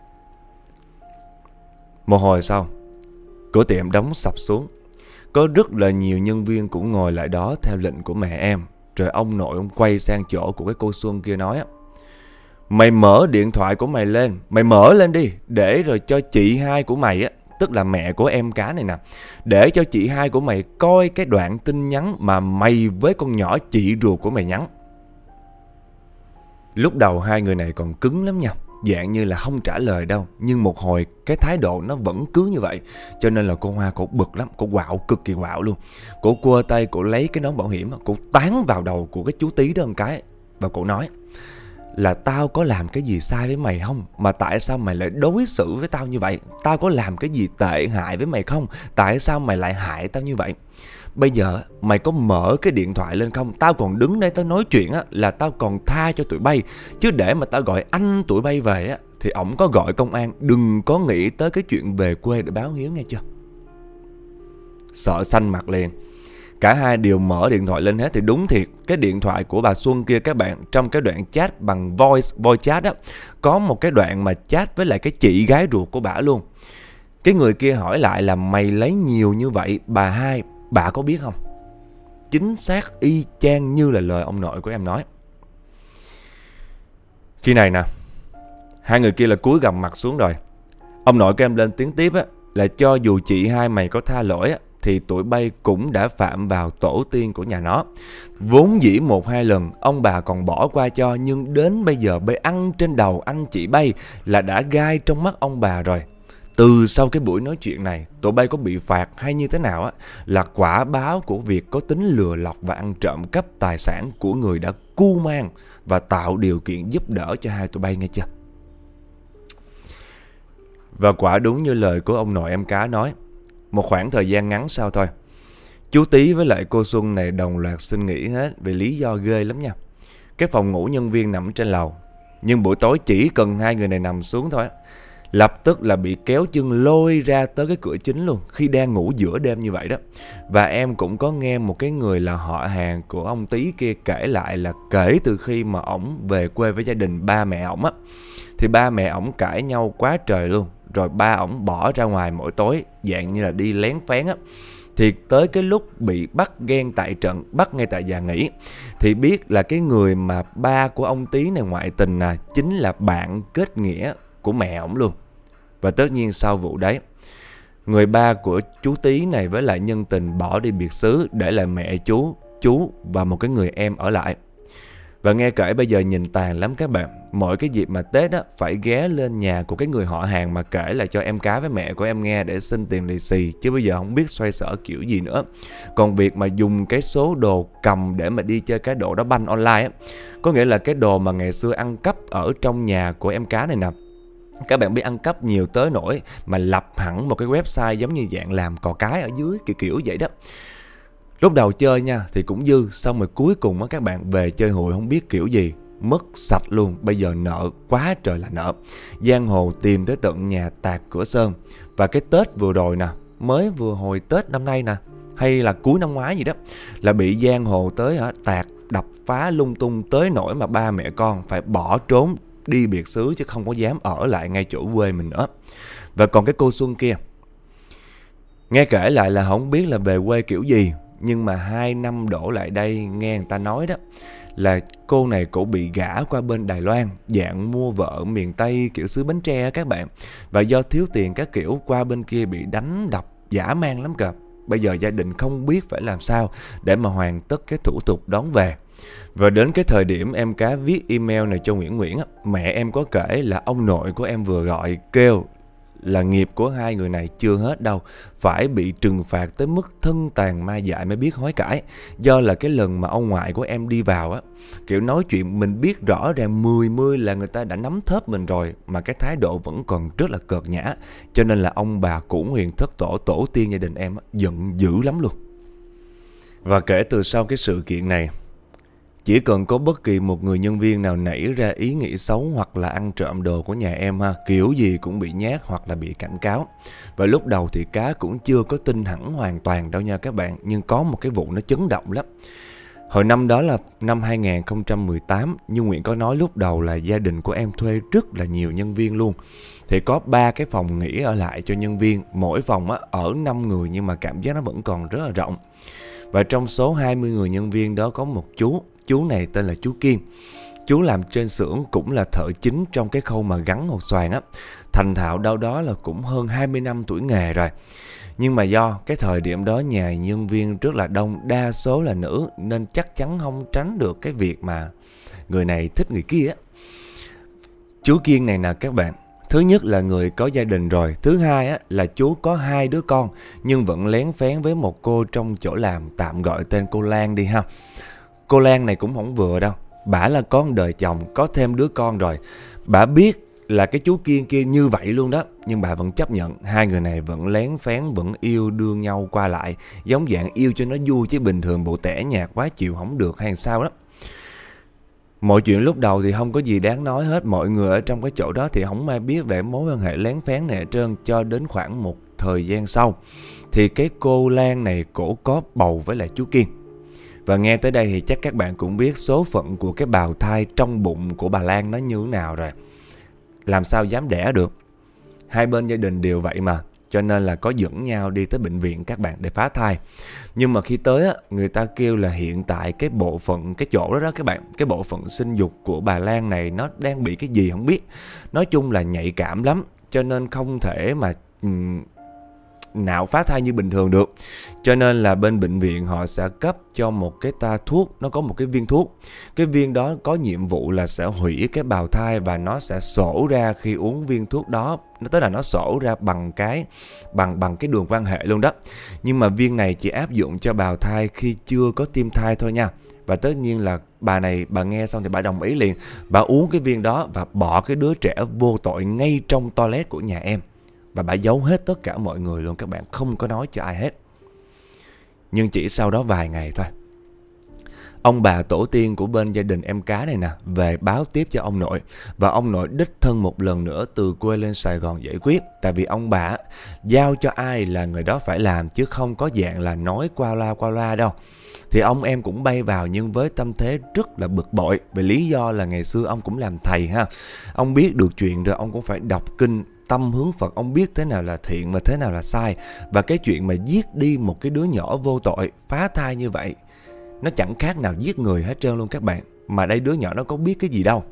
Một hồi sau, cửa tiệm đóng sập xuống. Có rất là nhiều nhân viên cũng ngồi lại đó theo lệnh của mẹ em. Rồi ông nội ông quay sang chỗ của cái cô Xuân kia nói: mày mở điện thoại của mày lên, mày mở lên đi, để rồi cho chị hai của mày tức là mẹ của em Cá này nè, để cho chị hai của mày coi cái đoạn tin nhắn mà mày với con nhỏ chị ruột của mày nhắn. Lúc đầu hai người này còn cứng lắm nha, dạng như là không trả lời đâu. Nhưng một hồi cái thái độ nó vẫn cứ như vậy. Cho nên là cô Hoa cổ bực lắm, cổ quạo, cực kỳ quạo luôn. Cổ quơ tay, cổ lấy cái nón bảo hiểm, cổ tán vào đầu của cái chú Tí đó một cái. Và cổ nói là tao có làm cái gì sai với mày không? Mà tại sao mày lại đối xử với tao như vậy? Tao có làm cái gì tệ hại với mày không? Tại sao mày lại hại tao như vậy? Bây giờ mày có mở cái điện thoại lên không? Tao còn đứng đây tao nói chuyện là tao còn tha cho tụi bay. Chứ để mà tao gọi anh tụi bay về thì ổng có gọi công an. Đừng có nghĩ tới cái chuyện về quê để báo hiếu nghe chưa? Sợ xanh mặt liền. Cả hai đều mở điện thoại lên hết. Thì đúng thiệt, cái điện thoại của bà Xuân kia các bạn, trong cái đoạn chat bằng voice chat có một cái đoạn mà chat với lại cái chị gái ruột của bà luôn. Cái người kia hỏi lại là mày lấy nhiều như vậy, bà hai, bà có biết không? Chính xác y chang như là lời ông nội của em nói. Khi này nè, hai người kia là cúi gằm mặt xuống rồi. Ông nội của em lên tiếng tiếp là cho dù chị hai mày có tha lỗi thì tụi bay cũng đã phạm vào tổ tiên của nhà nó. Vốn dĩ 1-2 lần ông bà còn bỏ qua cho, nhưng đến bây giờ bay ăn trên đầu anh chị bay là đã gai trong mắt ông bà rồi. Từ sau cái buổi nói chuyện này, tụi bay có bị phạt hay như thế nào á, là quả báo của việc có tính lừa lọc và ăn trộm cắp tài sản của người đã cu mang và tạo điều kiện giúp đỡ cho hai tụi bay, nghe chưa? Và quả đúng như lời của ông nội em Cá nói, một khoảng thời gian ngắn sau thôi, chú Tí với lại cô Xuân này đồng loạt xin nghỉ hết vì lý do ghê lắm nha. Cái phòng ngủ nhân viên nằm trên lầu, nhưng buổi tối chỉ cần hai người này nằm xuống thôi, lập tức là bị kéo chân lôi ra tới cái cửa chính luôn, khi đang ngủ giữa đêm như vậy đó. Và em cũng có nghe một cái người là họ hàng của ông Tí kia kể lại là kể từ khi mà ổng về quê với gia đình ba mẹ ổng á, thì ba mẹ ổng cãi nhau quá trời luôn. Rồi ba ổng bỏ ra ngoài mỗi tối, dạng như là đi lén phén á. Thì tới cái lúc bị bắt ghen tại trận, bắt ngay tại nhà nghỉ, thì biết là cái người mà ba của ông Tí này ngoại tình chính là bạn kết nghĩa của mẹ ổng luôn. Và tất nhiên sau vụ đấy, người ba của chú Tí này với lại nhân tình bỏ đi biệt xứ, để lại mẹ chú và một cái người em ở lại. Và nghe kể bây giờ nhìn tàn lắm các bạn. Mỗi cái dịp mà Tết á, phải ghé lên nhà của cái người họ hàng mà kể lại cho em Cá với mẹ của em nghe để xin tiền lì xì, chứ bây giờ không biết xoay sở kiểu gì nữa. Còn việc mà dùng cái số đồ cầm để mà đi chơi cái độ đó banh online á, có nghĩa là cái đồ mà ngày xưa ăn cắp ở trong nhà của em Cá này nè. Các bạn biết ăn cắp nhiều tới nỗi mà lập hẳn một cái website giống như dạng làm cò cái ở dưới, kiểu vậy đó. Lúc đầu chơi nha thì cũng dư, xong rồi cuối cùng á các bạn về chơi hụi không biết kiểu gì, mất sạch luôn. Bây giờ nợ quá trời là nợ, giang hồ tìm tới tận nhà tạt cửa sơn. Và cái Tết vừa rồi nè, mới vừa hồi Tết năm nay nè, hay là cuối năm ngoái gì đó, là bị giang hồ tới tạt đập phá lung tung tới nỗi mà ba mẹ con phải bỏ trốn đi biệt xứ, chứ không có dám ở lại ngay chỗ quê mình nữa. Và còn cái cô Xuân kia, nghe kể lại là không biết là về quê kiểu gì, nhưng mà 2 năm đổ lại đây nghe người ta nói đó là cô này cổ bị gả qua bên Đài Loan, dạng mua vợ miền Tây kiểu xứ Bến Tre các bạn. Và do thiếu tiền các kiểu qua bên kia bị đánh đập dã man lắm kìa. Bây giờ gia đình không biết phải làm sao để mà hoàn tất cái thủ tục đón về. Và đến cái thời điểm em Cá viết email này cho Nguyễn á, mẹ em có kể là ông nội của em vừa gọi kêu là nghiệp của hai người này chưa hết đâu, phải bị trừng phạt tới mức thân tàn ma dại mới biết hối cải. Do là cái lần mà ông ngoại của em đi vào á, kiểu nói chuyện mình biết rõ ràng 10 là người ta đã nắm thớp mình rồi, mà cái thái độ vẫn còn rất là cợt nhã. Cho nên là ông bà cũ huyền thất tổ tiên gia đình em á, giận dữ lắm luôn. Và kể từ sau cái sự kiện này, chỉ cần có bất kỳ một người nhân viên nào nảy ra ý nghĩ xấu hoặc là ăn trộm đồ của nhà em kiểu gì cũng bị nhát hoặc là bị cảnh cáo. Và lúc đầu thì Cá cũng chưa có tin hẳn hoàn toàn đâu nha các bạn, nhưng có một cái vụ nó chấn động lắm. Hồi năm đó là năm 2018, như Nguyễn có nói lúc đầu là gia đình của em thuê rất là nhiều nhân viên luôn. Thì có 3 cái phòng nghỉ ở lại cho nhân viên, mỗi phòng ở 5 người nhưng mà cảm giác nó vẫn còn rất là rộng. Và trong số 20 người nhân viên đó có một chú này tên là chú Kiên. Chú làm trên xưởng, cũng là thợ chính trong cái khâu mà gắn hột xoàn á. Thành thạo đâu đó là cũng hơn 20 năm tuổi nghề rồi. Nhưng mà do cái thời điểm đó nhà nhân viên rất là đông, đa số là nữ, nên chắc chắn không tránh được cái việc mà người này thích người kia á. Chú Kiên này nè các bạn, thứ nhất là người có gia đình rồi, thứ hai là chú có 2 đứa con nhưng vẫn lén phén với một cô trong chỗ làm, tạm gọi tên cô Lan đi ha. Cô Lan này cũng không vừa đâu, bả là con đời chồng, có thêm đứa con rồi. Bả biết là cái chú Kiên kia như vậy luôn đó, nhưng bà vẫn chấp nhận. Hai người này vẫn lén phén, vẫn yêu đương nhau qua lại, giống dạng yêu cho nó vui, chứ bình thường bộ tẻ nhạt quá chịu không được hay sao đó. Mọi chuyện lúc đầu thì không có gì đáng nói hết, mọi người ở trong cái chỗ đó thì không ai biết về mối quan hệ lén phén này hết trơn. Cho đến khoảng một thời gian sau thì cái cô Lan này cổ có bầu với lại chú Kiên. Và nghe tới đây thì chắc các bạn cũng biết số phận của cái bào thai trong bụng của bà Lan nó như thế nào rồi. Làm sao dám đẻ được. Hai bên gia đình đều vậy mà, cho nên là có dẫn nhau đi tới bệnh viện các bạn để phá thai. Nhưng mà khi tới người ta kêu là hiện tại cái bộ phận, cái chỗ đó các bạn, cái bộ phận sinh dục của bà Lan này nó đang bị cái gì không biết. Nói chung là nhạy cảm lắm, cho nên không thể mà nạo phá thai như bình thường được. Cho nên là bên bệnh viện họ sẽ cấp cho một cái toa thuốc, nó có một cái viên thuốc. Cái viên đó có nhiệm vụ là sẽ hủy cái bào thai và nó sẽ sổ ra khi uống viên thuốc đó. Tức là nó sổ ra bằng cái đường quan hệ luôn đó. Nhưng mà viên này chỉ áp dụng cho bào thai khi chưa có tim thai thôi nha. Và tất nhiên là bà nghe xong thì bà đồng ý liền. Bà uống cái viên đó và bỏ cái đứa trẻ vô tội ngay trong toilet của nhà em. Và bà giấu hết tất cả mọi người luôn các bạn, không có nói cho ai hết. Nhưng chỉ sau đó vài ngày thôi, ông bà tổ tiên của bên gia đình em cá này nè về báo tiếp cho ông nội. Và ông nội đích thân một lần nữa từ quê lên Sài Gòn giải quyết. Tại vì ông bà giao cho ai là người đó phải làm, chứ không có dạng là nói qua loa đâu. Thì ông em cũng bay vào nhưng với tâm thế rất là bực bội. Vì lý do là ngày xưa ông cũng làm thầy ha. Ông biết được chuyện rồi ông cũng phải đọc kinh, tâm hướng Phật. Ông biết thế nào là thiện và thế nào là sai. Và cái chuyện mà giết đi một cái đứa nhỏ vô tội, phá thai như vậy, nó chẳng khác nào giết người hết trơn luôn các bạn. Mà đây đứa nhỏ nó có biết cái gì đâu.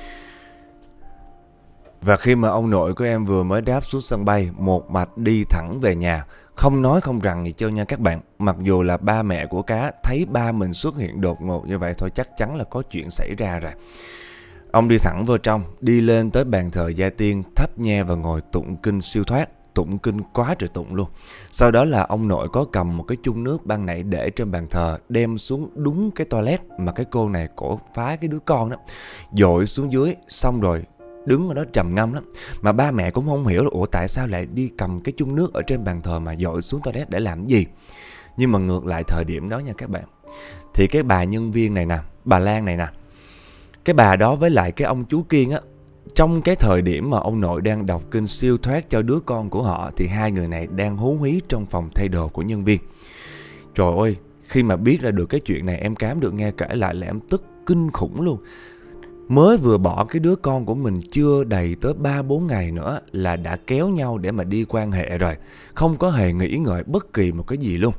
Và khi mà ông nội của em vừa mới đáp xuống sân bay, một mạch đi thẳng về nhà, không nói không rằng gì trơn nha các bạn. Mặc dù là ba mẹ của Cá thấy ba mình xuất hiện đột ngột như vậy thôi, chắc chắn là có chuyện xảy ra rồi. Ông đi thẳng vô trong, đi lên tới bàn thờ gia tiên, thắp nhang và ngồi tụng kinh siêu thoát. Tụng kinh quá trời tụng luôn. Sau đó là ông nội có cầm một cái chung nước ban nãy để trên bàn thờ, đem xuống đúng cái toilet mà cái cô này cổ phá cái đứa con đó, dội xuống dưới. Xong rồi đứng ở đó trầm ngâm lắm. Mà ba mẹ cũng không hiểu là ủa tại sao lại đi cầm cái chung nước ở trên bàn thờ mà dội xuống toilet để làm gì. Nhưng mà ngược lại thời điểm đó nha các bạn, thì cái bà nhân viên này nè, bà Lan này nè, cái bà đó với lại cái ông chú Kiên á, trong cái thời điểm mà ông nội đang đọc kinh siêu thoát cho đứa con của họ, thì hai người này đang hú hí trong phòng thay đồ của nhân viên. Trời ơi, khi mà biết ra được cái chuyện này, em Cám được nghe kể lại là em tức kinh khủng luôn. Mới vừa bỏ cái đứa con của mình chưa đầy tới 3-4 ngày nữa là đã kéo nhau để mà đi quan hệ rồi. Không có hề nghĩ ngợi bất kỳ một cái gì luôn.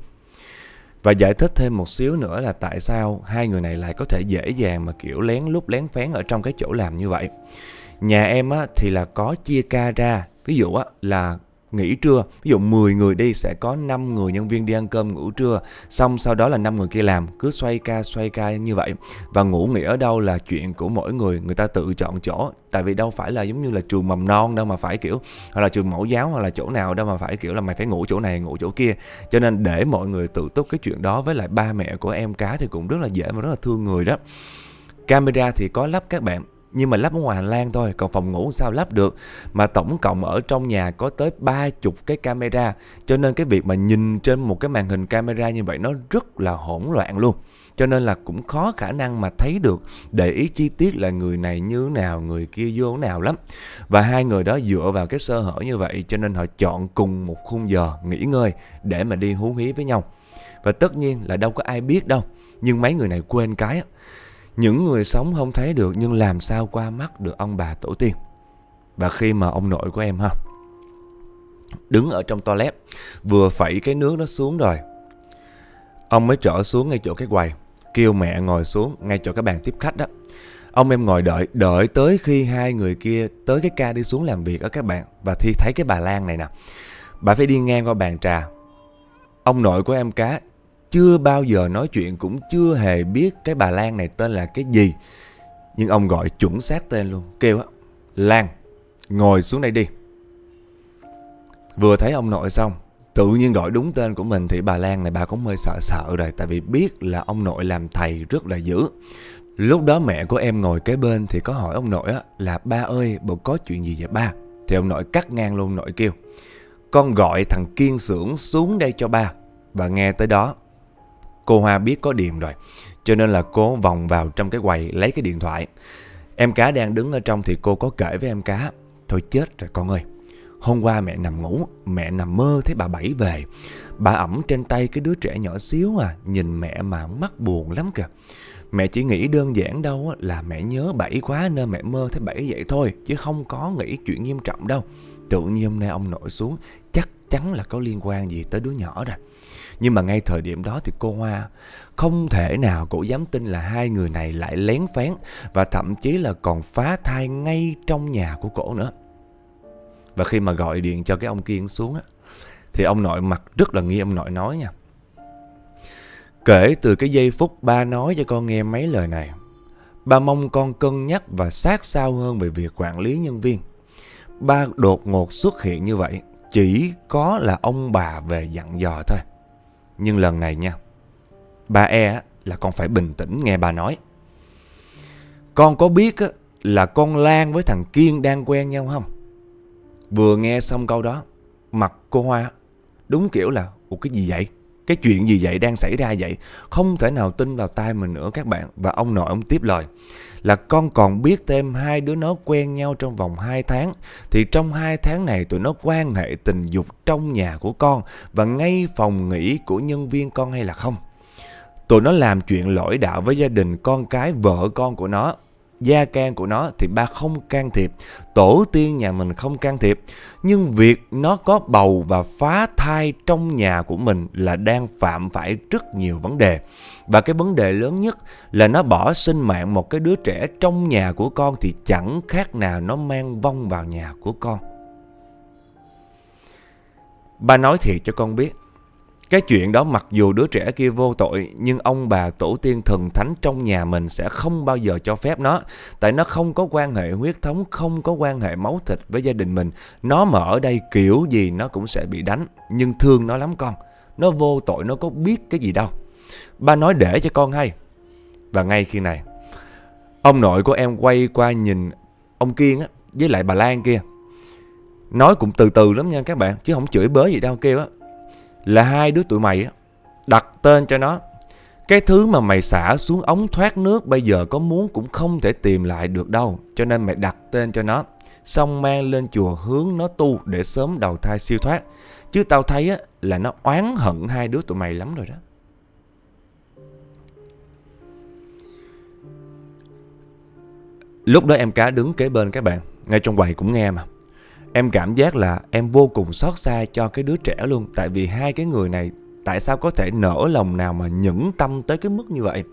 Và giải thích thêm một xíu nữa là tại sao hai người này lại có thể dễ dàng mà kiểu lén lút lén phén ở trong cái chỗ làm như vậy. Nhà em á, thì là có chia ca ra. Ví dụ á, là nghỉ trưa, ví dụ 10 người đi sẽ có 5 người nhân viên đi ăn cơm ngủ trưa, xong sau đó là 5 người kia làm, cứ xoay ca như vậy. Và ngủ nghỉ ở đâu là chuyện của mỗi người, người ta tự chọn chỗ. Tại vì đâu phải là giống như là trường mầm non đâu mà phải kiểu, hoặc là trường mẫu giáo hoặc là chỗ nào đâu mà phải kiểu là mày phải ngủ chỗ này ngủ chỗ kia. Cho nên để mọi người tự túc cái chuyện đó. Với lại ba mẹ của em Cá thì cũng rất là dễ và rất là thương người đó. Camera thì có lắp các bạn, nhưng mà lắp ở ngoài hành lang thôi, còn phòng ngủ sao lắp được. Mà tổng cộng ở trong nhà có tới 30 cái camera, cho nên cái việc mà nhìn trên một cái màn hình camera như vậy nó rất là hỗn loạn luôn. Cho nên là cũng khó khả năng mà thấy được, để ý chi tiết là người này như nào, người kia vô nào lắm. Và hai người đó dựa vào cái sơ hở như vậy, cho nên họ chọn cùng một khung giờ nghỉ ngơi để mà đi hú hí với nhau. Và tất nhiên là đâu có ai biết đâu, nhưng mấy người này quên cái á, những người sống không thấy được nhưng làm sao qua mắt được ông bà tổ tiên. Và khi mà ông nội của em ha đứng ở trong toilet vừa phẩy cái nước đó xuống rồi, ông mới trở xuống ngay chỗ cái quầy, kêu mẹ ngồi xuống ngay chỗ cái bàn tiếp khách đó. Ông em ngồi đợi tới khi hai người kia tới cái ca đi xuống làm việc ở các bạn. Và thì thấy cái bà Lan này nè, bà phải đi ngang qua bàn trà. Ông nội của em Cá chưa bao giờ nói chuyện, cũng chưa hề biết cái bà Lan này tên là cái gì. Nhưng ông gọi chuẩn xác tên luôn, kêu á: Lan, ngồi xuống đây đi. Vừa thấy ông nội xong, tự nhiên gọi đúng tên của mình, thì bà Lan này bà cũng hơi sợ rồi. Tại vì biết là ông nội làm thầy rất là dữ. Lúc đó mẹ của em ngồi kế bên thì có hỏi ông nội á, là ba ơi, bộ có chuyện gì vậy ba? Thì ông nội cắt ngang luôn, nội kêu: Con gọi thằng Kiên Xưởng xuống đây cho ba. Và nghe tới đó, cô Hoa biết có điềm rồi, cho nên là cô vòng vào trong cái quầy lấy cái điện thoại. Em Cá đang đứng ở trong thì cô có kể với em Cá: Thôi chết rồi con ơi, hôm qua mẹ nằm ngủ, mẹ nằm mơ thấy bà Bảy về. Bà ẵm trên tay cái đứa trẻ nhỏ xíu à, nhìn mẹ mà mắt buồn lắm kìa. Mẹ chỉ nghĩ đơn giản đâu là mẹ nhớ Bảy quá nên mẹ mơ thấy Bảy vậy thôi, chứ không có nghĩ chuyện nghiêm trọng đâu. Tự nhiên hôm nay ông nội xuống, chắc chắn là có liên quan gì tới đứa nhỏ rồi. Nhưng mà ngay thời điểm đó thì cô Hoa không thể nào cổ dám tin là hai người này lại lén phén, và thậm chí là còn phá thai ngay trong nhà của cổ nữa. Và khi mà gọi điện cho cái ông Kiên xuống á, Thì ông nội mặt rất là nghi, ông nội nói nha: kể từ cái giây phút ba nói cho con nghe mấy lời này, ba mong con cân nhắc và sát sao hơn về việc quản lý nhân viên. Ba đột ngột xuất hiện như vậy chỉ có là ông bà về dặn dò thôi. Nhưng lần này nha, ba là con phải bình tĩnh nghe ba nói. Con có biết là con Lan với thằng Kiên đang quen nhau không? Vừa nghe xong câu đó, mặt cô Hoa đúng kiểu là: ủa cái gì vậy? Cái chuyện gì vậy đang xảy ra vậy? Không thể nào tin vào tai mình nữa các bạn. Và ông nội ông tiếp lời là: con còn biết thêm hai đứa nó quen nhau trong vòng 2 tháng. Thì trong 2 tháng này tụi nó quan hệ tình dục trong nhà của con và ngay phòng nghỉ của nhân viên con hay là không? Tụi nó làm chuyện lỗi đạo với gia đình con cái vợ con của nó. Gia can của nó thì ba không can thiệp, tổ tiên nhà mình không can thiệp. Nhưng việc nó có bầu và phá thai trong nhà của mình là đang phạm phải rất nhiều vấn đề. Và cái vấn đề lớn nhất là nó bỏ sinh mạng một cái đứa trẻ trong nhà của con thì chẳng khác nào nó mang vong vào nhà của con. Ba nói thiệt cho con biết, cái chuyện đó mặc dù đứa trẻ kia vô tội, nhưng ông bà tổ tiên thần thánh trong nhà mình sẽ không bao giờ cho phép nó. Tại nó không có quan hệ huyết thống, không có quan hệ máu thịt với gia đình mình. Nó mà ở đây kiểu gì nó cũng sẽ bị đánh. Nhưng thương nó lắm con. Nó vô tội, nó có biết cái gì đâu. Ba nói để cho con hay. Và ngay khi này, ông nội của em quay qua nhìn ông Kiên với lại bà Lan kia. Nói cũng từ từ lắm nha các bạn, chứ không chửi bới gì đâu, kêu là: hai đứa tụi mày đặt tên cho nó. Cái thứ mà mày xả xuống ống thoát nước bây giờ có muốn cũng không thể tìm lại được đâu. Cho nên mày đặt tên cho nó, xong mang lên chùa hướng nó tu để sớm đầu thai siêu thoát. Chứ tao thấy là nó oán hận hai đứa tụi mày lắm rồi đó. Lúc đó em Cá đứng kế bên các bạn, ngay trong quầy cũng nghe mà. Em cảm giác là em vô cùng xót xa cho cái đứa trẻ luôn. Tại vì hai cái người này tại sao có thể nỡ lòng nào mà nhẫn tâm tới cái mức như vậy.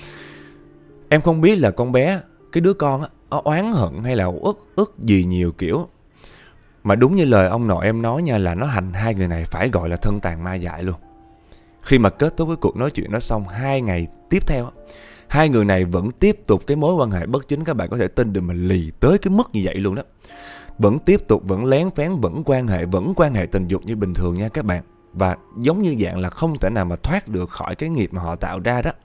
Em không biết là con bé, cái đứa con nó oán hận hay là ức gì nhiều kiểu. Mà đúng như lời ông nội em nói nha, là nó hành hai người này phải gọi là thân tàn ma dại luôn. Khi mà kết thúc cái cuộc nói chuyện đó xong, 2 ngày tiếp theo, hai người này vẫn tiếp tục cái mối quan hệ bất chính. Các bạn có thể tin được, mình lì tới cái mức như vậy luôn đó. Vẫn tiếp tục, vẫn lén phén, vẫn quan hệ tình dục như bình thường nha các bạn. Và giống như dạng là không thể nào mà thoát được khỏi cái nghiệp mà họ tạo ra đó.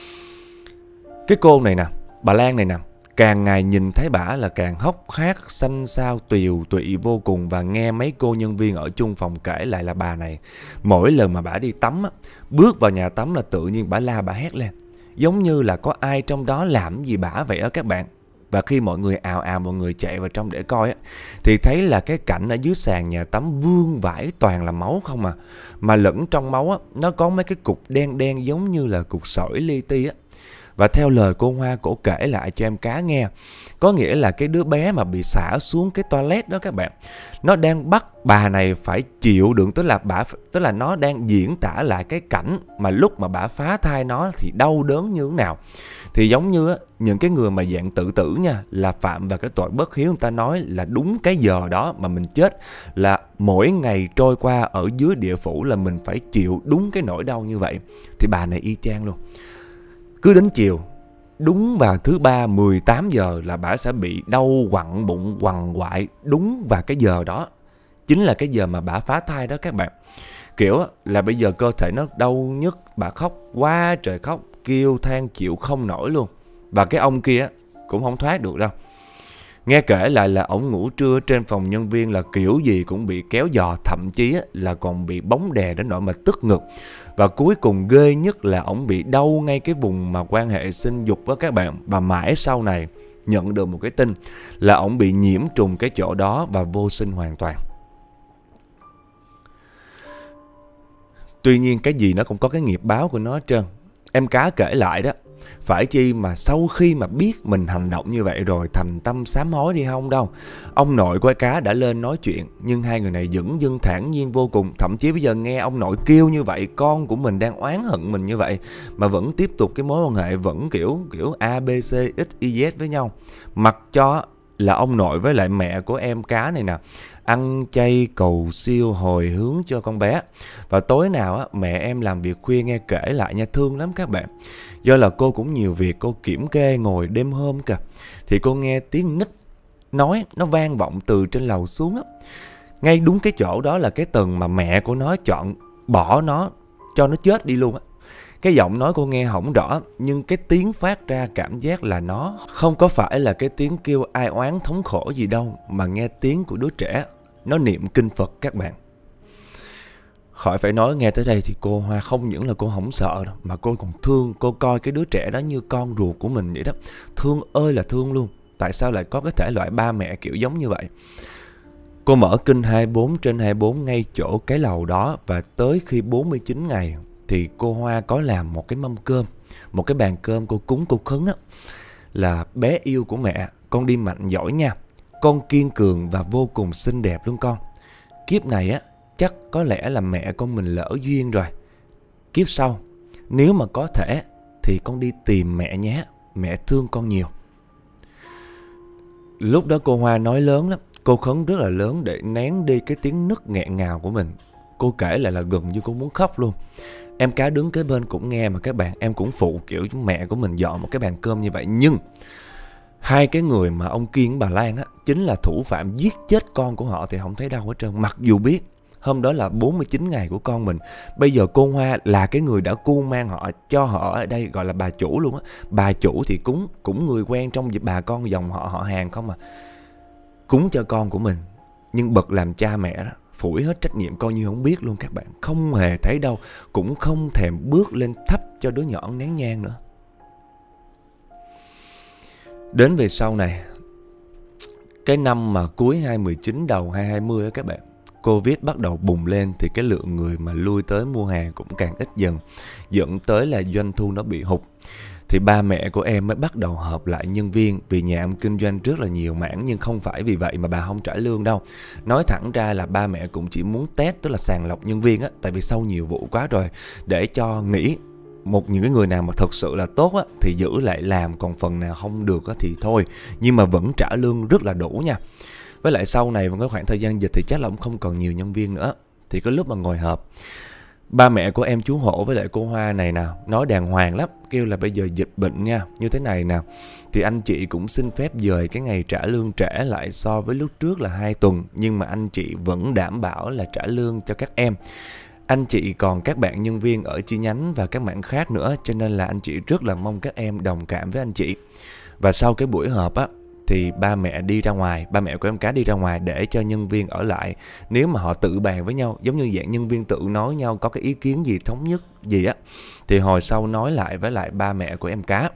Cái cô này nè, bà Lan này nè, càng ngày nhìn thấy bả là càng hốc hác, xanh xao, tiều tụy vô cùng. Và nghe mấy cô nhân viên ở chung phòng kể lại là bà này, mỗi lần mà bả đi tắm bước vào nhà tắm là tự nhiên bả la bả hét lên, giống như là có ai trong đó làm gì bả vậy đó các bạn. Và khi mọi người ào ào, mọi người chạy vào trong để coi thì thấy là cái cảnh ở dưới sàn nhà tắm vương vãi toàn là máu không à. Mà lẫn trong máu nó có mấy cái cục đen đen giống như là cục sỏi li ti Và theo lời cô Hoa, cổ kể lại cho em Cá nghe, có nghĩa là cái đứa bé mà bị xả xuống cái toilet đó các bạn, nó đang bắt bà này phải chịu đựng, tức là nó đang diễn tả lại cái cảnh mà lúc mà bà phá thai nó thì đau đớn như thế nào. Thì giống như những cái người mà dạng tự tử nha, là phạm vào cái tội bất hiếu, người ta nói là đúng cái giờ đó mà mình chết là mỗi ngày trôi qua ở dưới địa phủ là mình phải chịu đúng cái nỗi đau như vậy. Thì bà này y chang luôn. Cứ đến chiều, đúng vào thứ ba 18 giờ là bà sẽ bị đau quặn bụng quằn quại. Đúng vào cái giờ đó chính là cái giờ mà bà phá thai đó các bạn. Kiểu là bây giờ cơ thể nó đau nhức, bà khóc quá trời khóc, kêu than chịu không nổi luôn. Và cái ông kia cũng không thoát được đâu. Nghe kể lại là ổng ngủ trưa trên phòng nhân viên là kiểu gì cũng bị kéo giò, thậm chí là còn bị bóng đè đến nỗi mà tức ngực. Và cuối cùng ghê nhất là ổng bị đau ngay cái vùng mà quan hệ sinh dục đó các bạn. Và mãi sau này nhận được một cái tin là ổng bị nhiễm trùng cái chỗ đó và vô sinh hoàn toàn. Tuy nhiên cái gì nó cũng có cái nghiệp báo của nó hết trơn. Em Cá kể lại đó, phải chi mà sau khi mà biết mình hành động như vậy rồi thành tâm sám hối đi không đâu. Ông nội của Cá đã lên nói chuyện, nhưng hai người này dửng dưng thản nhiên vô cùng. Thậm chí bây giờ nghe ông nội kêu như vậy, con của mình đang oán hận mình như vậy, mà vẫn tiếp tục cái mối quan hệ vẫn kiểu A, B, C, X, Y, Z với nhau. Mặc cho là ông nội với lại mẹ của em Cá này nè ăn chay cầu siêu hồi hướng cho con bé. Và tối nào á, mẹ em làm việc khuya nghe kể lại nha, thương lắm các bạn. Do là cô cũng nhiều việc, cô kiểm kê ngồi đêm hôm kìa, thì cô nghe tiếng nít nói nó vang vọng từ trên lầu xuống á. Ngay đúng cái chỗ đó là cái tầng mà mẹ của nó chọn bỏ nó, cho nó chết đi luôn á. Cái giọng nói cô nghe không rõ, nhưng cái tiếng phát ra cảm giác là nó không có phải là cái tiếng kêu ai oán thống khổ gì đâu, mà nghe tiếng của đứa trẻ nó niệm kinh Phật các bạn. Khỏi phải nói, nghe tới đây thì cô Hoa không những là cô không sợ đâu, mà cô còn thương. Cô coi cái đứa trẻ đó như con ruột của mình vậy đó. Thương ơi là thương luôn. Tại sao lại có cái thể loại ba mẹ kiểu giống như vậy? Cô mở kinh 24/24 ngay chỗ cái lầu đó. Và tới khi 49 ngày thì cô Hoa có làm một cái mâm cơm, một cái bàn cơm cô cúng cô Khấn á, là bé yêu của mẹ, con đi mạnh giỏi nha, con kiên cường và vô cùng xinh đẹp luôn con. Kiếp này á, chắc có lẽ là mẹ con mình lỡ duyên rồi. Kiếp sau, nếu mà có thể thì con đi tìm mẹ nhé, mẹ thương con nhiều. Lúc đó cô Hoa nói lớn lắm, cô Khấn rất là lớn để nén đi cái tiếng nức nghẹn ngào của mình. Cô kể lại là gần như cô muốn khóc luôn. Em Cá đứng kế bên cũng nghe mà các bạn, em cũng phụ kiểu mẹ của mình dọn một cái bàn cơm như vậy. Nhưng hai cái người mà ông Kiên bà Lan á, chính là thủ phạm giết chết con của họ thì không thấy đâu hết trơn. Mặc dù biết hôm đó là 49 ngày của con mình. Bây giờ cô Hoa là cái người đã cu mang họ, cho họ ở đây gọi là bà chủ luôn á. Bà chủ thì cũng người quen trong bà con dòng họ hàng không à. Cúng cho con của mình. Nhưng bậc làm cha mẹ đó, phủi hết trách nhiệm coi như không biết luôn các bạn. Không hề thấy đâu, cũng không thèm bước lên thắp cho đứa nhỏ nén nhang nữa. Đến về sau này, cái năm mà cuối 2019 đầu 2020 á các bạn, Covid bắt đầu bùng lên thì cái lượng người mà lui tới mua hàng cũng càng ít dần, dẫn tới là doanh thu nó bị hụt. Thì ba mẹ của em mới bắt đầu họp lại nhân viên, vì nhà em kinh doanh rất là nhiều mảng, nhưng không phải vì vậy mà bà không trả lương đâu. Nói thẳng ra là ba mẹ cũng chỉ muốn test, tức là sàng lọc nhân viên á, tại vì sau nhiều vụ quá rồi, để cho nghĩ những cái người nào mà thật sự là tốt á thì giữ lại làm, còn phần nào không được á thì thôi, nhưng mà vẫn trả lương rất là đủ nha. Với lại sau này vẫn có khoảng thời gian dịch thì chắc là cũng không còn nhiều nhân viên nữa. Thì có lúc mà ngồi họp, ba mẹ của em chú Hổ với lại cô Hoa này nào nói đàng hoàng lắm, kêu là bây giờ dịch bệnh nha, như thế này nào, thì anh chị cũng xin phép dời cái ngày trả lương trễ lại so với lúc trước là 2 tuần, nhưng mà anh chị vẫn đảm bảo là trả lương cho các em. Anh chị còn các bạn nhân viên ở chi nhánh và các mảng khác nữa, cho nên là anh chị rất là mong các em đồng cảm với anh chị. Và sau cái buổi họp á, thì ba mẹ đi ra ngoài, ba mẹ của em Cá đi ra ngoài để cho nhân viên ở lại. Nếu mà họ tự bàn với nhau, giống như dạng nhân viên tự nói nhau có cái ý kiến gì thống nhất gì á, thì hồi sau nói lại với lại ba mẹ của em Cá.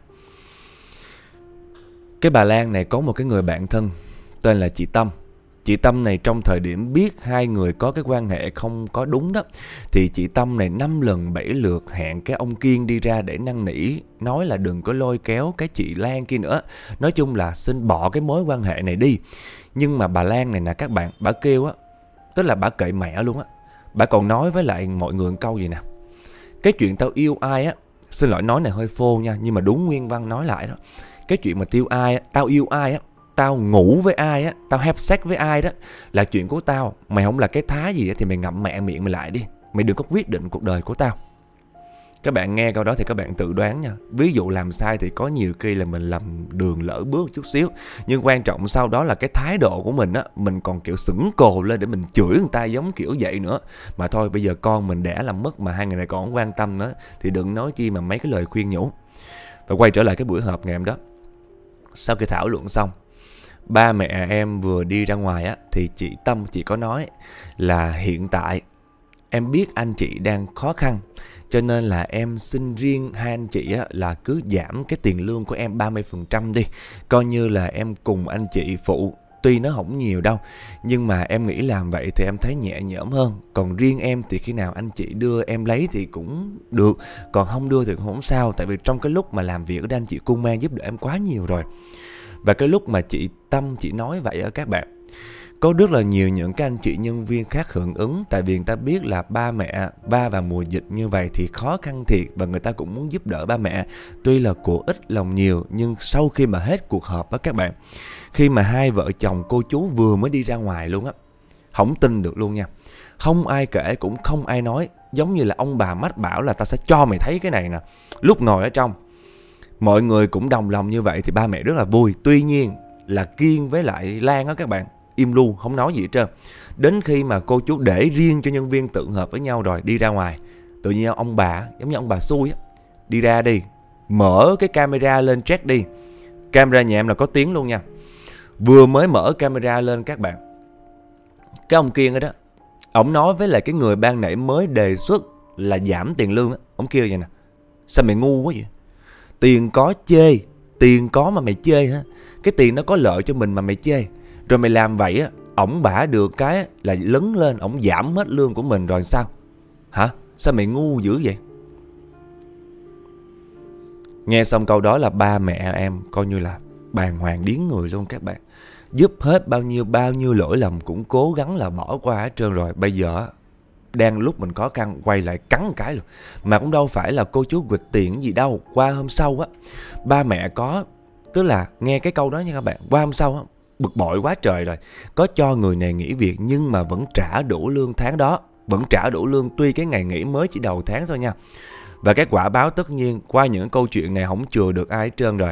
Cái bà Lan này có một cái người bạn thân tên là chị Tâm. Chị Tâm này trong thời điểm biết hai người có cái quan hệ không có đúng đó, thì chị Tâm này 5 lần 7 lượt hẹn cái ông Kiên đi ra để năn nỉ, nói là đừng có lôi kéo cái chị Lan kia nữa. Nói chung là xin bỏ cái mối quan hệ này đi. Nhưng mà bà Lan này nè các bạn, bà kêu á, tức là bà kệ mẹ luôn á. Bà còn nói với lại mọi người một câu gì nè: cái chuyện tao yêu ai á, xin lỗi nói này hơi phô nha, nhưng mà đúng nguyên văn nói lại đó. Cái chuyện mà tao yêu ai á, tao ngủ với ai á, tao have sex với ai đó là chuyện của tao. Mày không là cái thá gì á thì mày ngậm mẹ miệng mày lại đi. Mày đừng có quyết định cuộc đời của tao. Các bạn nghe câu đó thì các bạn tự đoán nha. Ví dụ làm sai thì có nhiều khi là mình làm đường lỡ bước chút xíu, nhưng quan trọng sau đó là cái thái độ của mình á, mình còn kiểu sững cồ lên để mình chửi người ta giống kiểu vậy nữa. Mà thôi bây giờ con mình đẻ làm mất mà hai người này còn không quan tâm nữa, thì đừng nói chi mà mấy cái lời khuyên nhủ. Và quay trở lại cái buổi họp ngày hôm đó. Sau khi thảo luận xong, ba mẹ em vừa đi ra ngoài á, thì chị Tâm chị có nói là hiện tại em biết anh chị đang khó khăn, cho nên là em xin riêng hai anh chị á, là cứ giảm cái tiền lương của em 30% đi. Coi như là em cùng anh chị phụ. Tuy nó không nhiều đâu, nhưng mà em nghĩ làm vậy thì em thấy nhẹ nhõm hơn. Còn riêng em thì khi nào anh chị đưa em lấy thì cũng được, còn không đưa thì cũng không sao. Tại vì trong cái lúc mà làm việc ở đây anh chị cung mang giúp đỡ em quá nhiều rồi. Và cái lúc mà chị Tâm chị nói vậy á các bạn, có rất là nhiều những cái anh chị nhân viên khác hưởng ứng. Tại vì người ta biết là ba mẹ va vào mùa dịch như vậy thì khó khăn thiệt, và người ta cũng muốn giúp đỡ ba mẹ. Tuy là của ít lòng nhiều, nhưng sau khi mà hết cuộc họp á các bạn, khi mà hai vợ chồng cô chú vừa mới đi ra ngoài luôn á, Không tin được luôn nha. Không ai kể cũng không ai nói. Giống như là ông bà mách bảo là tao sẽ cho mày thấy cái này nè. Lúc ngồi ở trong, mọi người cũng đồng lòng như vậy thì ba mẹ rất là vui. Tuy nhiên là Kiên với lại Lan á các bạn, im lu, không nói gì hết trơn. Đến khi mà cô chú để riêng cho nhân viên tự hợp với nhau rồi đi ra ngoài, tự nhiên ông bà, giống như ông bà xui á, đi ra đi, mở cái camera lên check đi. Camera nhà em là có tiếng luôn nha. Vừa mới mở camera lên các bạn, cái ông Kiên đó, ổng nói với lại cái người ban nãy mới đề xuất là giảm tiền lương á, ổng kêu vậy nè: sao mày ngu quá vậy? Tiền có chê, tiền có mà mày chê hả? Cái tiền nó có lợi cho mình mà mày chê. Rồi mày làm vậy á, ổng bả được cái là lấn lên, ổng giảm hết lương của mình rồi sao? Hả? Sao mày ngu dữ vậy? Nghe xong câu đó là ba mẹ em coi như là bàng hoàng điếng người luôn các bạn. Giúp hết bao nhiêu lỗi lầm cũng cố gắng là bỏ qua hết trơn rồi. Bây giờ đang lúc mình khó khăn quay lại cắn một cái luôn. Mà cũng đâu phải là cô chú quỵt tiền gì đâu. Qua hôm sau á, ba mẹ có, tức là nghe cái câu đó nha các bạn, qua hôm sau á, bực bội quá trời rồi, có cho người này nghỉ việc nhưng mà vẫn trả đủ lương tháng đó. Vẫn trả đủ lương tuy cái ngày nghỉ mới chỉ đầu tháng thôi nha. Và cái quả báo tất nhiên qua những câu chuyện này không chừa được ai hết trơn rồi.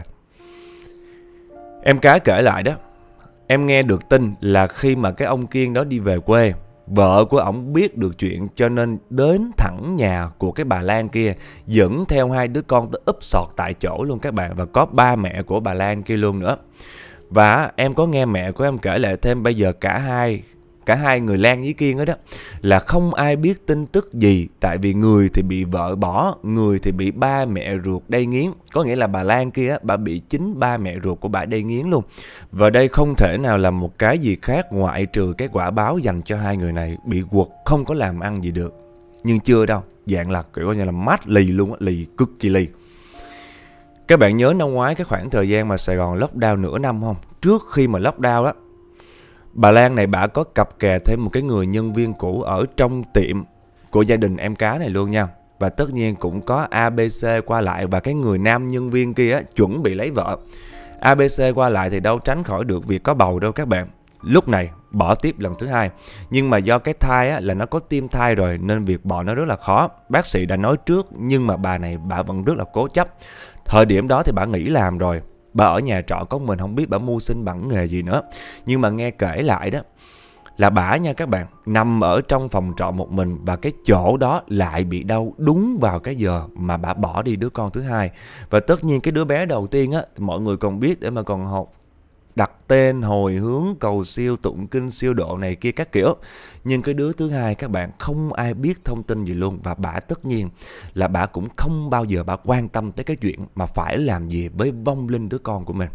Em Cá kể lại đó, em nghe được tin là khi mà cái ông Kiên đó đi về quê, vợ của ổng biết được chuyện cho nên đến thẳng nhà của cái bà Lan kia, dẫn theo hai đứa con tới úp sọt tại chỗ luôn các bạn. Và có ba mẹ của bà Lan kia luôn nữa. Và em có nghe mẹ của em kể lại thêm, bây giờ cả hai người Lan với Kiên đó là không ai biết tin tức gì. Tại vì người thì bị vợ bỏ, người thì bị ba mẹ ruột đay nghiến. Có nghĩa là bà Lan kia bà bị chính ba mẹ ruột của bà đay nghiến luôn. Và đây không thể nào là một cái gì khác ngoại trừ cái quả báo dành cho hai người này bị quật, không có làm ăn gì được. Nhưng chưa đâu, dạng là kiểu như là mát lì luôn á, lì cực kỳ lì. Các bạn nhớ năm ngoái cái khoảng thời gian mà Sài Gòn lockdown nửa năm không? Trước khi mà lockdown đó, bà Lan này bà có cặp kè thêm một cái người nhân viên cũ ở trong tiệm của gia đình em Cá này luôn nha. Và tất nhiên cũng có ABC qua lại. Và cái người nam nhân viên kia á, chuẩn bị lấy vợ. ABC qua lại thì đâu tránh khỏi được việc có bầu đâu các bạn. Lúc này bỏ tiếp lần thứ hai. Nhưng mà do cái thai á, là nó có tim thai rồi nên việc bỏ nó rất là khó. Bác sĩ đã nói trước nhưng mà bà này bà vẫn rất là cố chấp. Thời điểm đó thì bà nghỉ làm rồi. Bà ở nhà trọ có mình, không biết bà mưu sinh bằng nghề gì nữa. Nhưng mà nghe kể lại đó là bả nha các bạn, nằm ở trong phòng trọ một mình. Và cái chỗ đó lại bị đau đúng vào cái giờ mà bả bỏ đi đứa con thứ hai. Và tất nhiên cái đứa bé đầu tiên á, mọi người còn biết để mà còn học đặt tên, hồi hướng, cầu siêu, tụng kinh, siêu độ này kia các kiểu. Nhưng cái đứa thứ hai các bạn không ai biết thông tin gì luôn. Và bả tất nhiên là bả cũng không bao giờ bả quan tâm tới cái chuyện mà phải làm gì với vong linh đứa con của mình.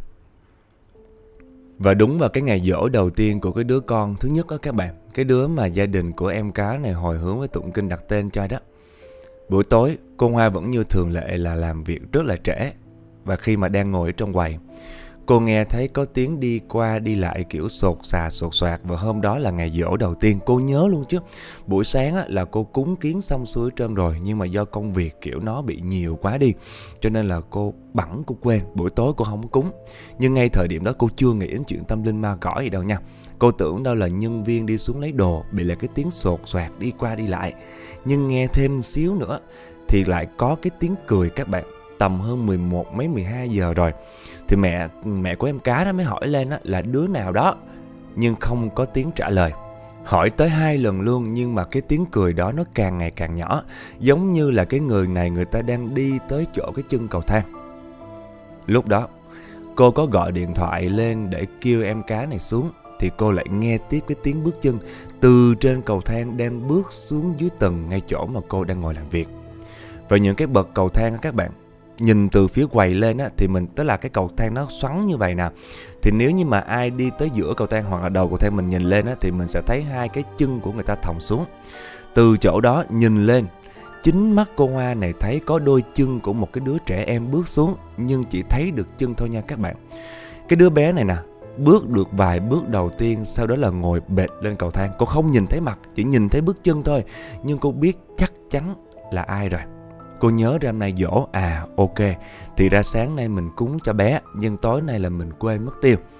Và đúng vào cái ngày giỗ đầu tiên của cái đứa con thứ nhất đó các bạn, cái đứa mà gia đình của em Cá này hồi hướng với tụng kinh đặt tên cho đó, buổi tối cô Hoa vẫn như thường lệ là làm việc rất là trễ. Và khi mà đang ngồi ở trong quầy, cô nghe thấy có tiếng đi qua đi lại kiểu sột soạt. Và hôm đó là ngày giỗ đầu tiên. Cô nhớ luôn chứ. Buổi sáng á, là cô cúng kiến xong xuôi trơn rồi. Nhưng mà do công việc kiểu nó bị nhiều quá đi, cho nên là cô bẵng cô quên. Buổi tối cô không cúng. Nhưng ngay thời điểm đó cô chưa nghĩ đến chuyện tâm linh ma cõi gì đâu nha. Cô tưởng đâu là nhân viên đi xuống lấy đồ, bị là cái tiếng sột soạt đi qua đi lại. Nhưng nghe thêm xíu nữa thì lại có cái tiếng cười các bạn. Tầm hơn 11 mấy 12 giờ rồi. Thì mẹ của em Cá đó mới hỏi lên á, là đứa nào đó. Nhưng không có tiếng trả lời. Hỏi tới 2 lần luôn. Nhưng mà cái tiếng cười đó nó càng ngày càng nhỏ. Giống như là cái người này người ta đang đi tới chỗ cái chân cầu thang. Lúc đó cô có gọi điện thoại lên để kêu em Cá này xuống. Thì cô lại nghe tiếp cái tiếng bước chân từ trên cầu thang đang bước xuống dưới tầng ngay chỗ mà cô đang ngồi làm việc. Và những cái bậc cầu thang các bạn, nhìn từ phía quầy lên á, thì mình tức là cái cầu thang nó xoắn như vậy nè. Thì nếu như mà ai đi tới giữa cầu thang hoặc là đầu cầu thang mình nhìn lên á, thì mình sẽ thấy hai cái chân của người ta thòng xuống. Từ chỗ đó nhìn lên, chính mắt cô Hoa này thấy có đôi chân của một cái đứa trẻ em bước xuống. Nhưng chỉ thấy được chân thôi nha các bạn. Cái đứa bé này nè, bước được vài bước đầu tiên, sau đó là ngồi bệt lên cầu thang. Cô không nhìn thấy mặt, chỉ nhìn thấy bước chân thôi. Nhưng cô biết chắc chắn là ai rồi. Cô nhớ ra hôm nay giỗ, ok, thì ra sáng nay mình cúng cho bé, nhưng tối nay là mình quên mất tiêu.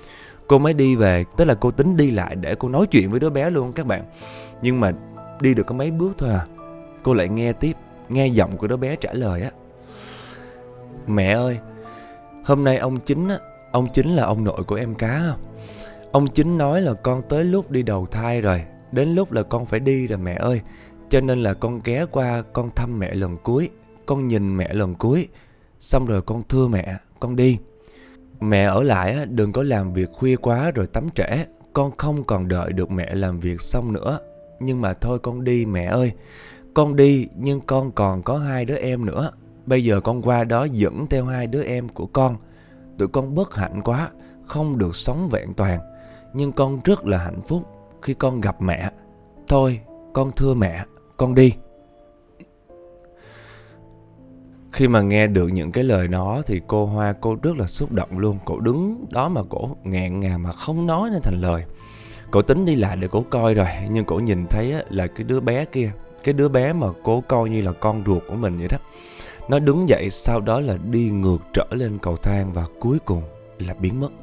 Cô mới đi về, tức là cô tính đi lại để cô nói chuyện với đứa bé luôn các bạn. Nhưng mà đi được có mấy bước thôi à, cô lại nghe giọng của đứa bé trả lời á: mẹ ơi, hôm nay ông Chính là ông nội của em Cá. Ông Chính nói là con tới lúc đi đầu thai rồi, đến lúc là con phải đi rồi mẹ ơi. Cho nên là con ghé qua con thăm mẹ lần cuối, con nhìn mẹ lần cuối, xong rồi con thưa mẹ, con đi. Mẹ ở lại đừng có làm việc khuya quá rồi tắm trễ, con không còn đợi được mẹ làm việc xong nữa. Nhưng mà thôi con đi mẹ ơi. Con đi nhưng con còn có 2 đứa em nữa. Bây giờ con qua đó dẫn theo 2 đứa em của con. Tụi con bất hạnh quá, không được sống vẹn toàn. Nhưng con rất là hạnh phúc khi con gặp mẹ. Thôi con thưa mẹ, con đi. Khi mà nghe được những cái lời đó thì cô Hoa cô rất là xúc động luôn. Cổ đứng đó mà cổ nghẹn ngào mà không nói nên thành lời. Cổ tính đi lại để cổ coi rồi, nhưng cổ nhìn thấy là cái đứa bé kia, cái đứa bé mà cô coi như là con ruột của mình vậy đó, nó đứng dậy, sau đó là đi ngược trở lên cầu thang và cuối cùng là biến mất.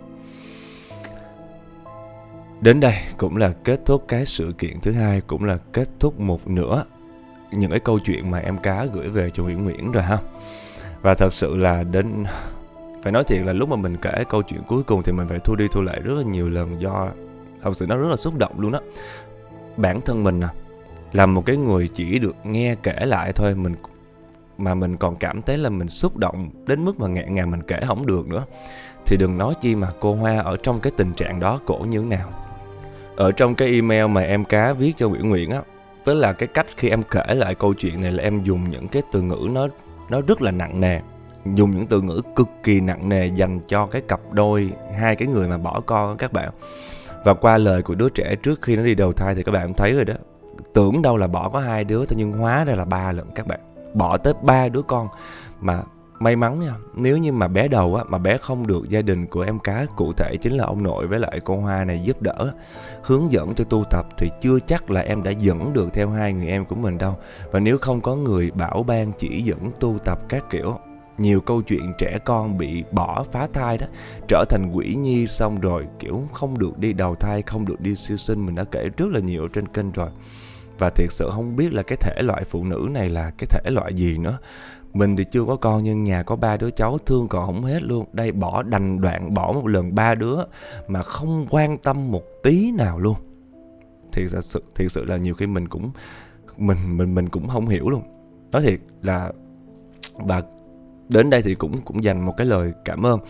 Đến đây cũng là kết thúc cái sự kiện thứ hai, cũng là kết thúc một nửa những cái câu chuyện mà em Cá gửi về cho Nguyễn rồi ha. Và thật sự là phải nói thiệt là lúc mà mình kể câu chuyện cuối cùng thì mình phải thu đi thu lại rất là nhiều lần, do thật sự nó rất là xúc động luôn đó. Bản thân mình là một cái người chỉ được nghe kể lại thôi, mình còn cảm thấy là mình xúc động đến mức mà nghẹn ngào, mình kể không được nữa. Thì đừng nói chi mà cô Hoa ở trong cái tình trạng đó cổ như thế nào. Ở trong cái email mà em Cá viết cho Nguyễn á, tức là cái cách khi em kể lại câu chuyện này là em dùng những cái từ ngữ nó rất là nặng nề, dùng những từ ngữ cực kỳ nặng nề dành cho cái cặp đôi, 2 cái người mà bỏ con các bạn. Và qua lời của đứa trẻ trước khi nó đi đầu thai thì các bạn thấy rồi đó, tưởng đâu là bỏ có 2 đứa thôi nhưng hóa ra là 3 lận các bạn, bỏ tới 3 đứa con. Mà may mắn nha, nếu như mà bé đầu á, mà bé không được gia đình của em Cá, cụ thể chính là ông nội với lại cô Hoa này giúp đỡ, hướng dẫn cho tu tập, thì chưa chắc là em đã dẫn được theo 2 người em của mình đâu. Và nếu không có người bảo ban chỉ dẫn tu tập các kiểu, nhiều câu chuyện trẻ con bị bỏ phá thai đó, trở thành quỷ nhi, xong rồi kiểu không được đi đầu thai, không được đi siêu sinh, mình đã kể rất là nhiều trên kênh rồi. Và thiệt sự không biết là cái thể loại phụ nữ này là cái thể loại gì nữa. Mình thì chưa có con nhưng nhà có 3 đứa cháu thương còn không hết luôn. Đây đành đoạn bỏ một lần 3 đứa mà không quan tâm một tí nào luôn. Thiệt sự là nhiều khi mình cũng không hiểu luôn. Nói thiệt là, và đến đây thì cũng dành một cái lời cảm ơn,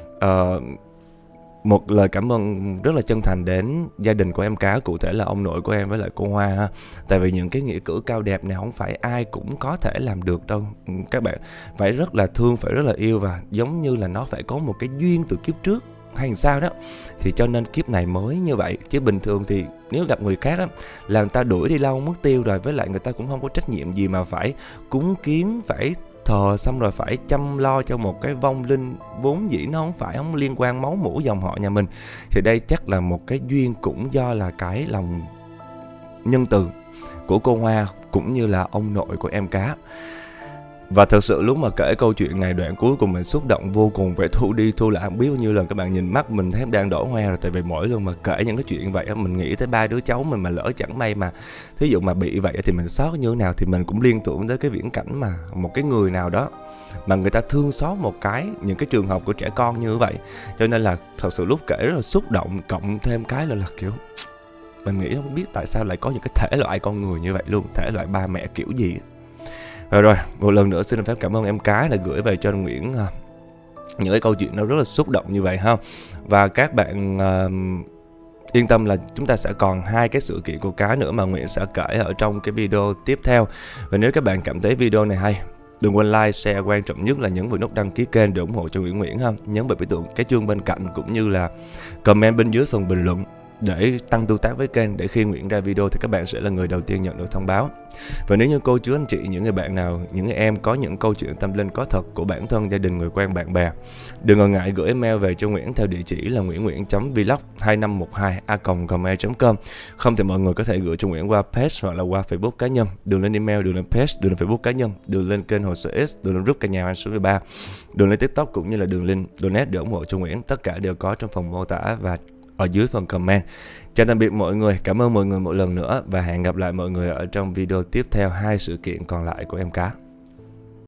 một lời cảm ơn rất là chân thành đến gia đình của em Cá, cụ thể là ông nội của em với lại cô Hoa ha. Tại vì những cái nghĩa cử cao đẹp này không phải ai cũng có thể làm được đâu. Các bạn phải rất là thương, phải rất là yêu, và giống như là nó phải có một cái duyên từ kiếp trước hay sao đó, thì cho nên kiếp này mới như vậy. Chứ bình thường thì nếu gặp người khác á, là người ta đuổi đi lâu mất tiêu rồi, với lại người ta cũng không có trách nhiệm gì mà phải cúng kiến, phải thờ, xong rồi phải chăm lo cho một cái vong linh vốn dĩ nó không liên quan máu mủ dòng họ nhà mình. Thì đây chắc là một cái duyên, cũng do là cái lòng nhân từ của cô Hoa cũng như là ông nội của em Cá. Và thật sự lúc mà kể câu chuyện này, đoạn cuối cùng mình xúc động vô cùng, phải thu đi thu lại không biết bao nhiêu lần. Các bạn nhìn mắt mình thấy đang đổ hoe rồi. Tại vì mỗi lần mà kể những cái chuyện vậy mình nghĩ tới 3 đứa cháu mình, mà lỡ chẳng may mà thí dụ mà bị vậy thì mình xót như thế nào. Thì mình cũng liên tưởng tới cái viễn cảnh mà một cái người nào đó mà người ta thương xót một cái, những cái trường hợp của trẻ con như vậy. Cho nên là thật sự lúc kể rất là xúc động, cộng thêm cái là kiểu mình nghĩ không biết tại sao lại có những cái thể loại con người như vậy luôn, thể loại ba mẹ kiểu gì. Rồi, một lần nữa xin phép cảm ơn em Cá đã gửi về cho Nguyễn những cái câu chuyện nó rất là xúc động như vậy ha. Và các bạn yên tâm là chúng ta sẽ còn 2 cái sự kiện của Cá nữa mà Nguyễn sẽ kể ở trong cái video tiếp theo. Và nếu các bạn cảm thấy video này hay, đừng quên like, share, quan trọng nhất là nhấn vào nút đăng ký kênh để ủng hộ cho Nguyễn ha. Nhấn vào biểu tượng cái chuông bên cạnh, cũng như là comment bên dưới phần bình luận để tăng tương tác với kênh, để khi Nguyễn ra video thì các bạn sẽ là người đầu tiên nhận được thông báo. Và nếu như cô chú anh chị, những người bạn nào, những người em có những câu chuyện tâm linh có thật của bản thân, gia đình, người quen, bạn bè, đừng ngần ngại gửi email về cho Nguyễn theo địa chỉ là nguyễn.vlog2512a@gmail.com. Không thì mọi người có thể gửi cho Nguyễn qua page hoặc là qua Facebook cá nhân. Đường lên email, đường lên page, đường lên Facebook cá nhân, đường lên kênh Hồ Sơ X, đường lên group Cả Nhà số 13, đường lên TikTok cũng như là đường link donate để ủng hộ cho Nguyễn. Tất cả đều có trong phần mô tả và ở dưới phần comment. Chào tạm biệt mọi người, cảm ơn mọi người một lần nữa và hẹn gặp lại mọi người ở trong video tiếp theo 2 sự kiện còn lại của em cá.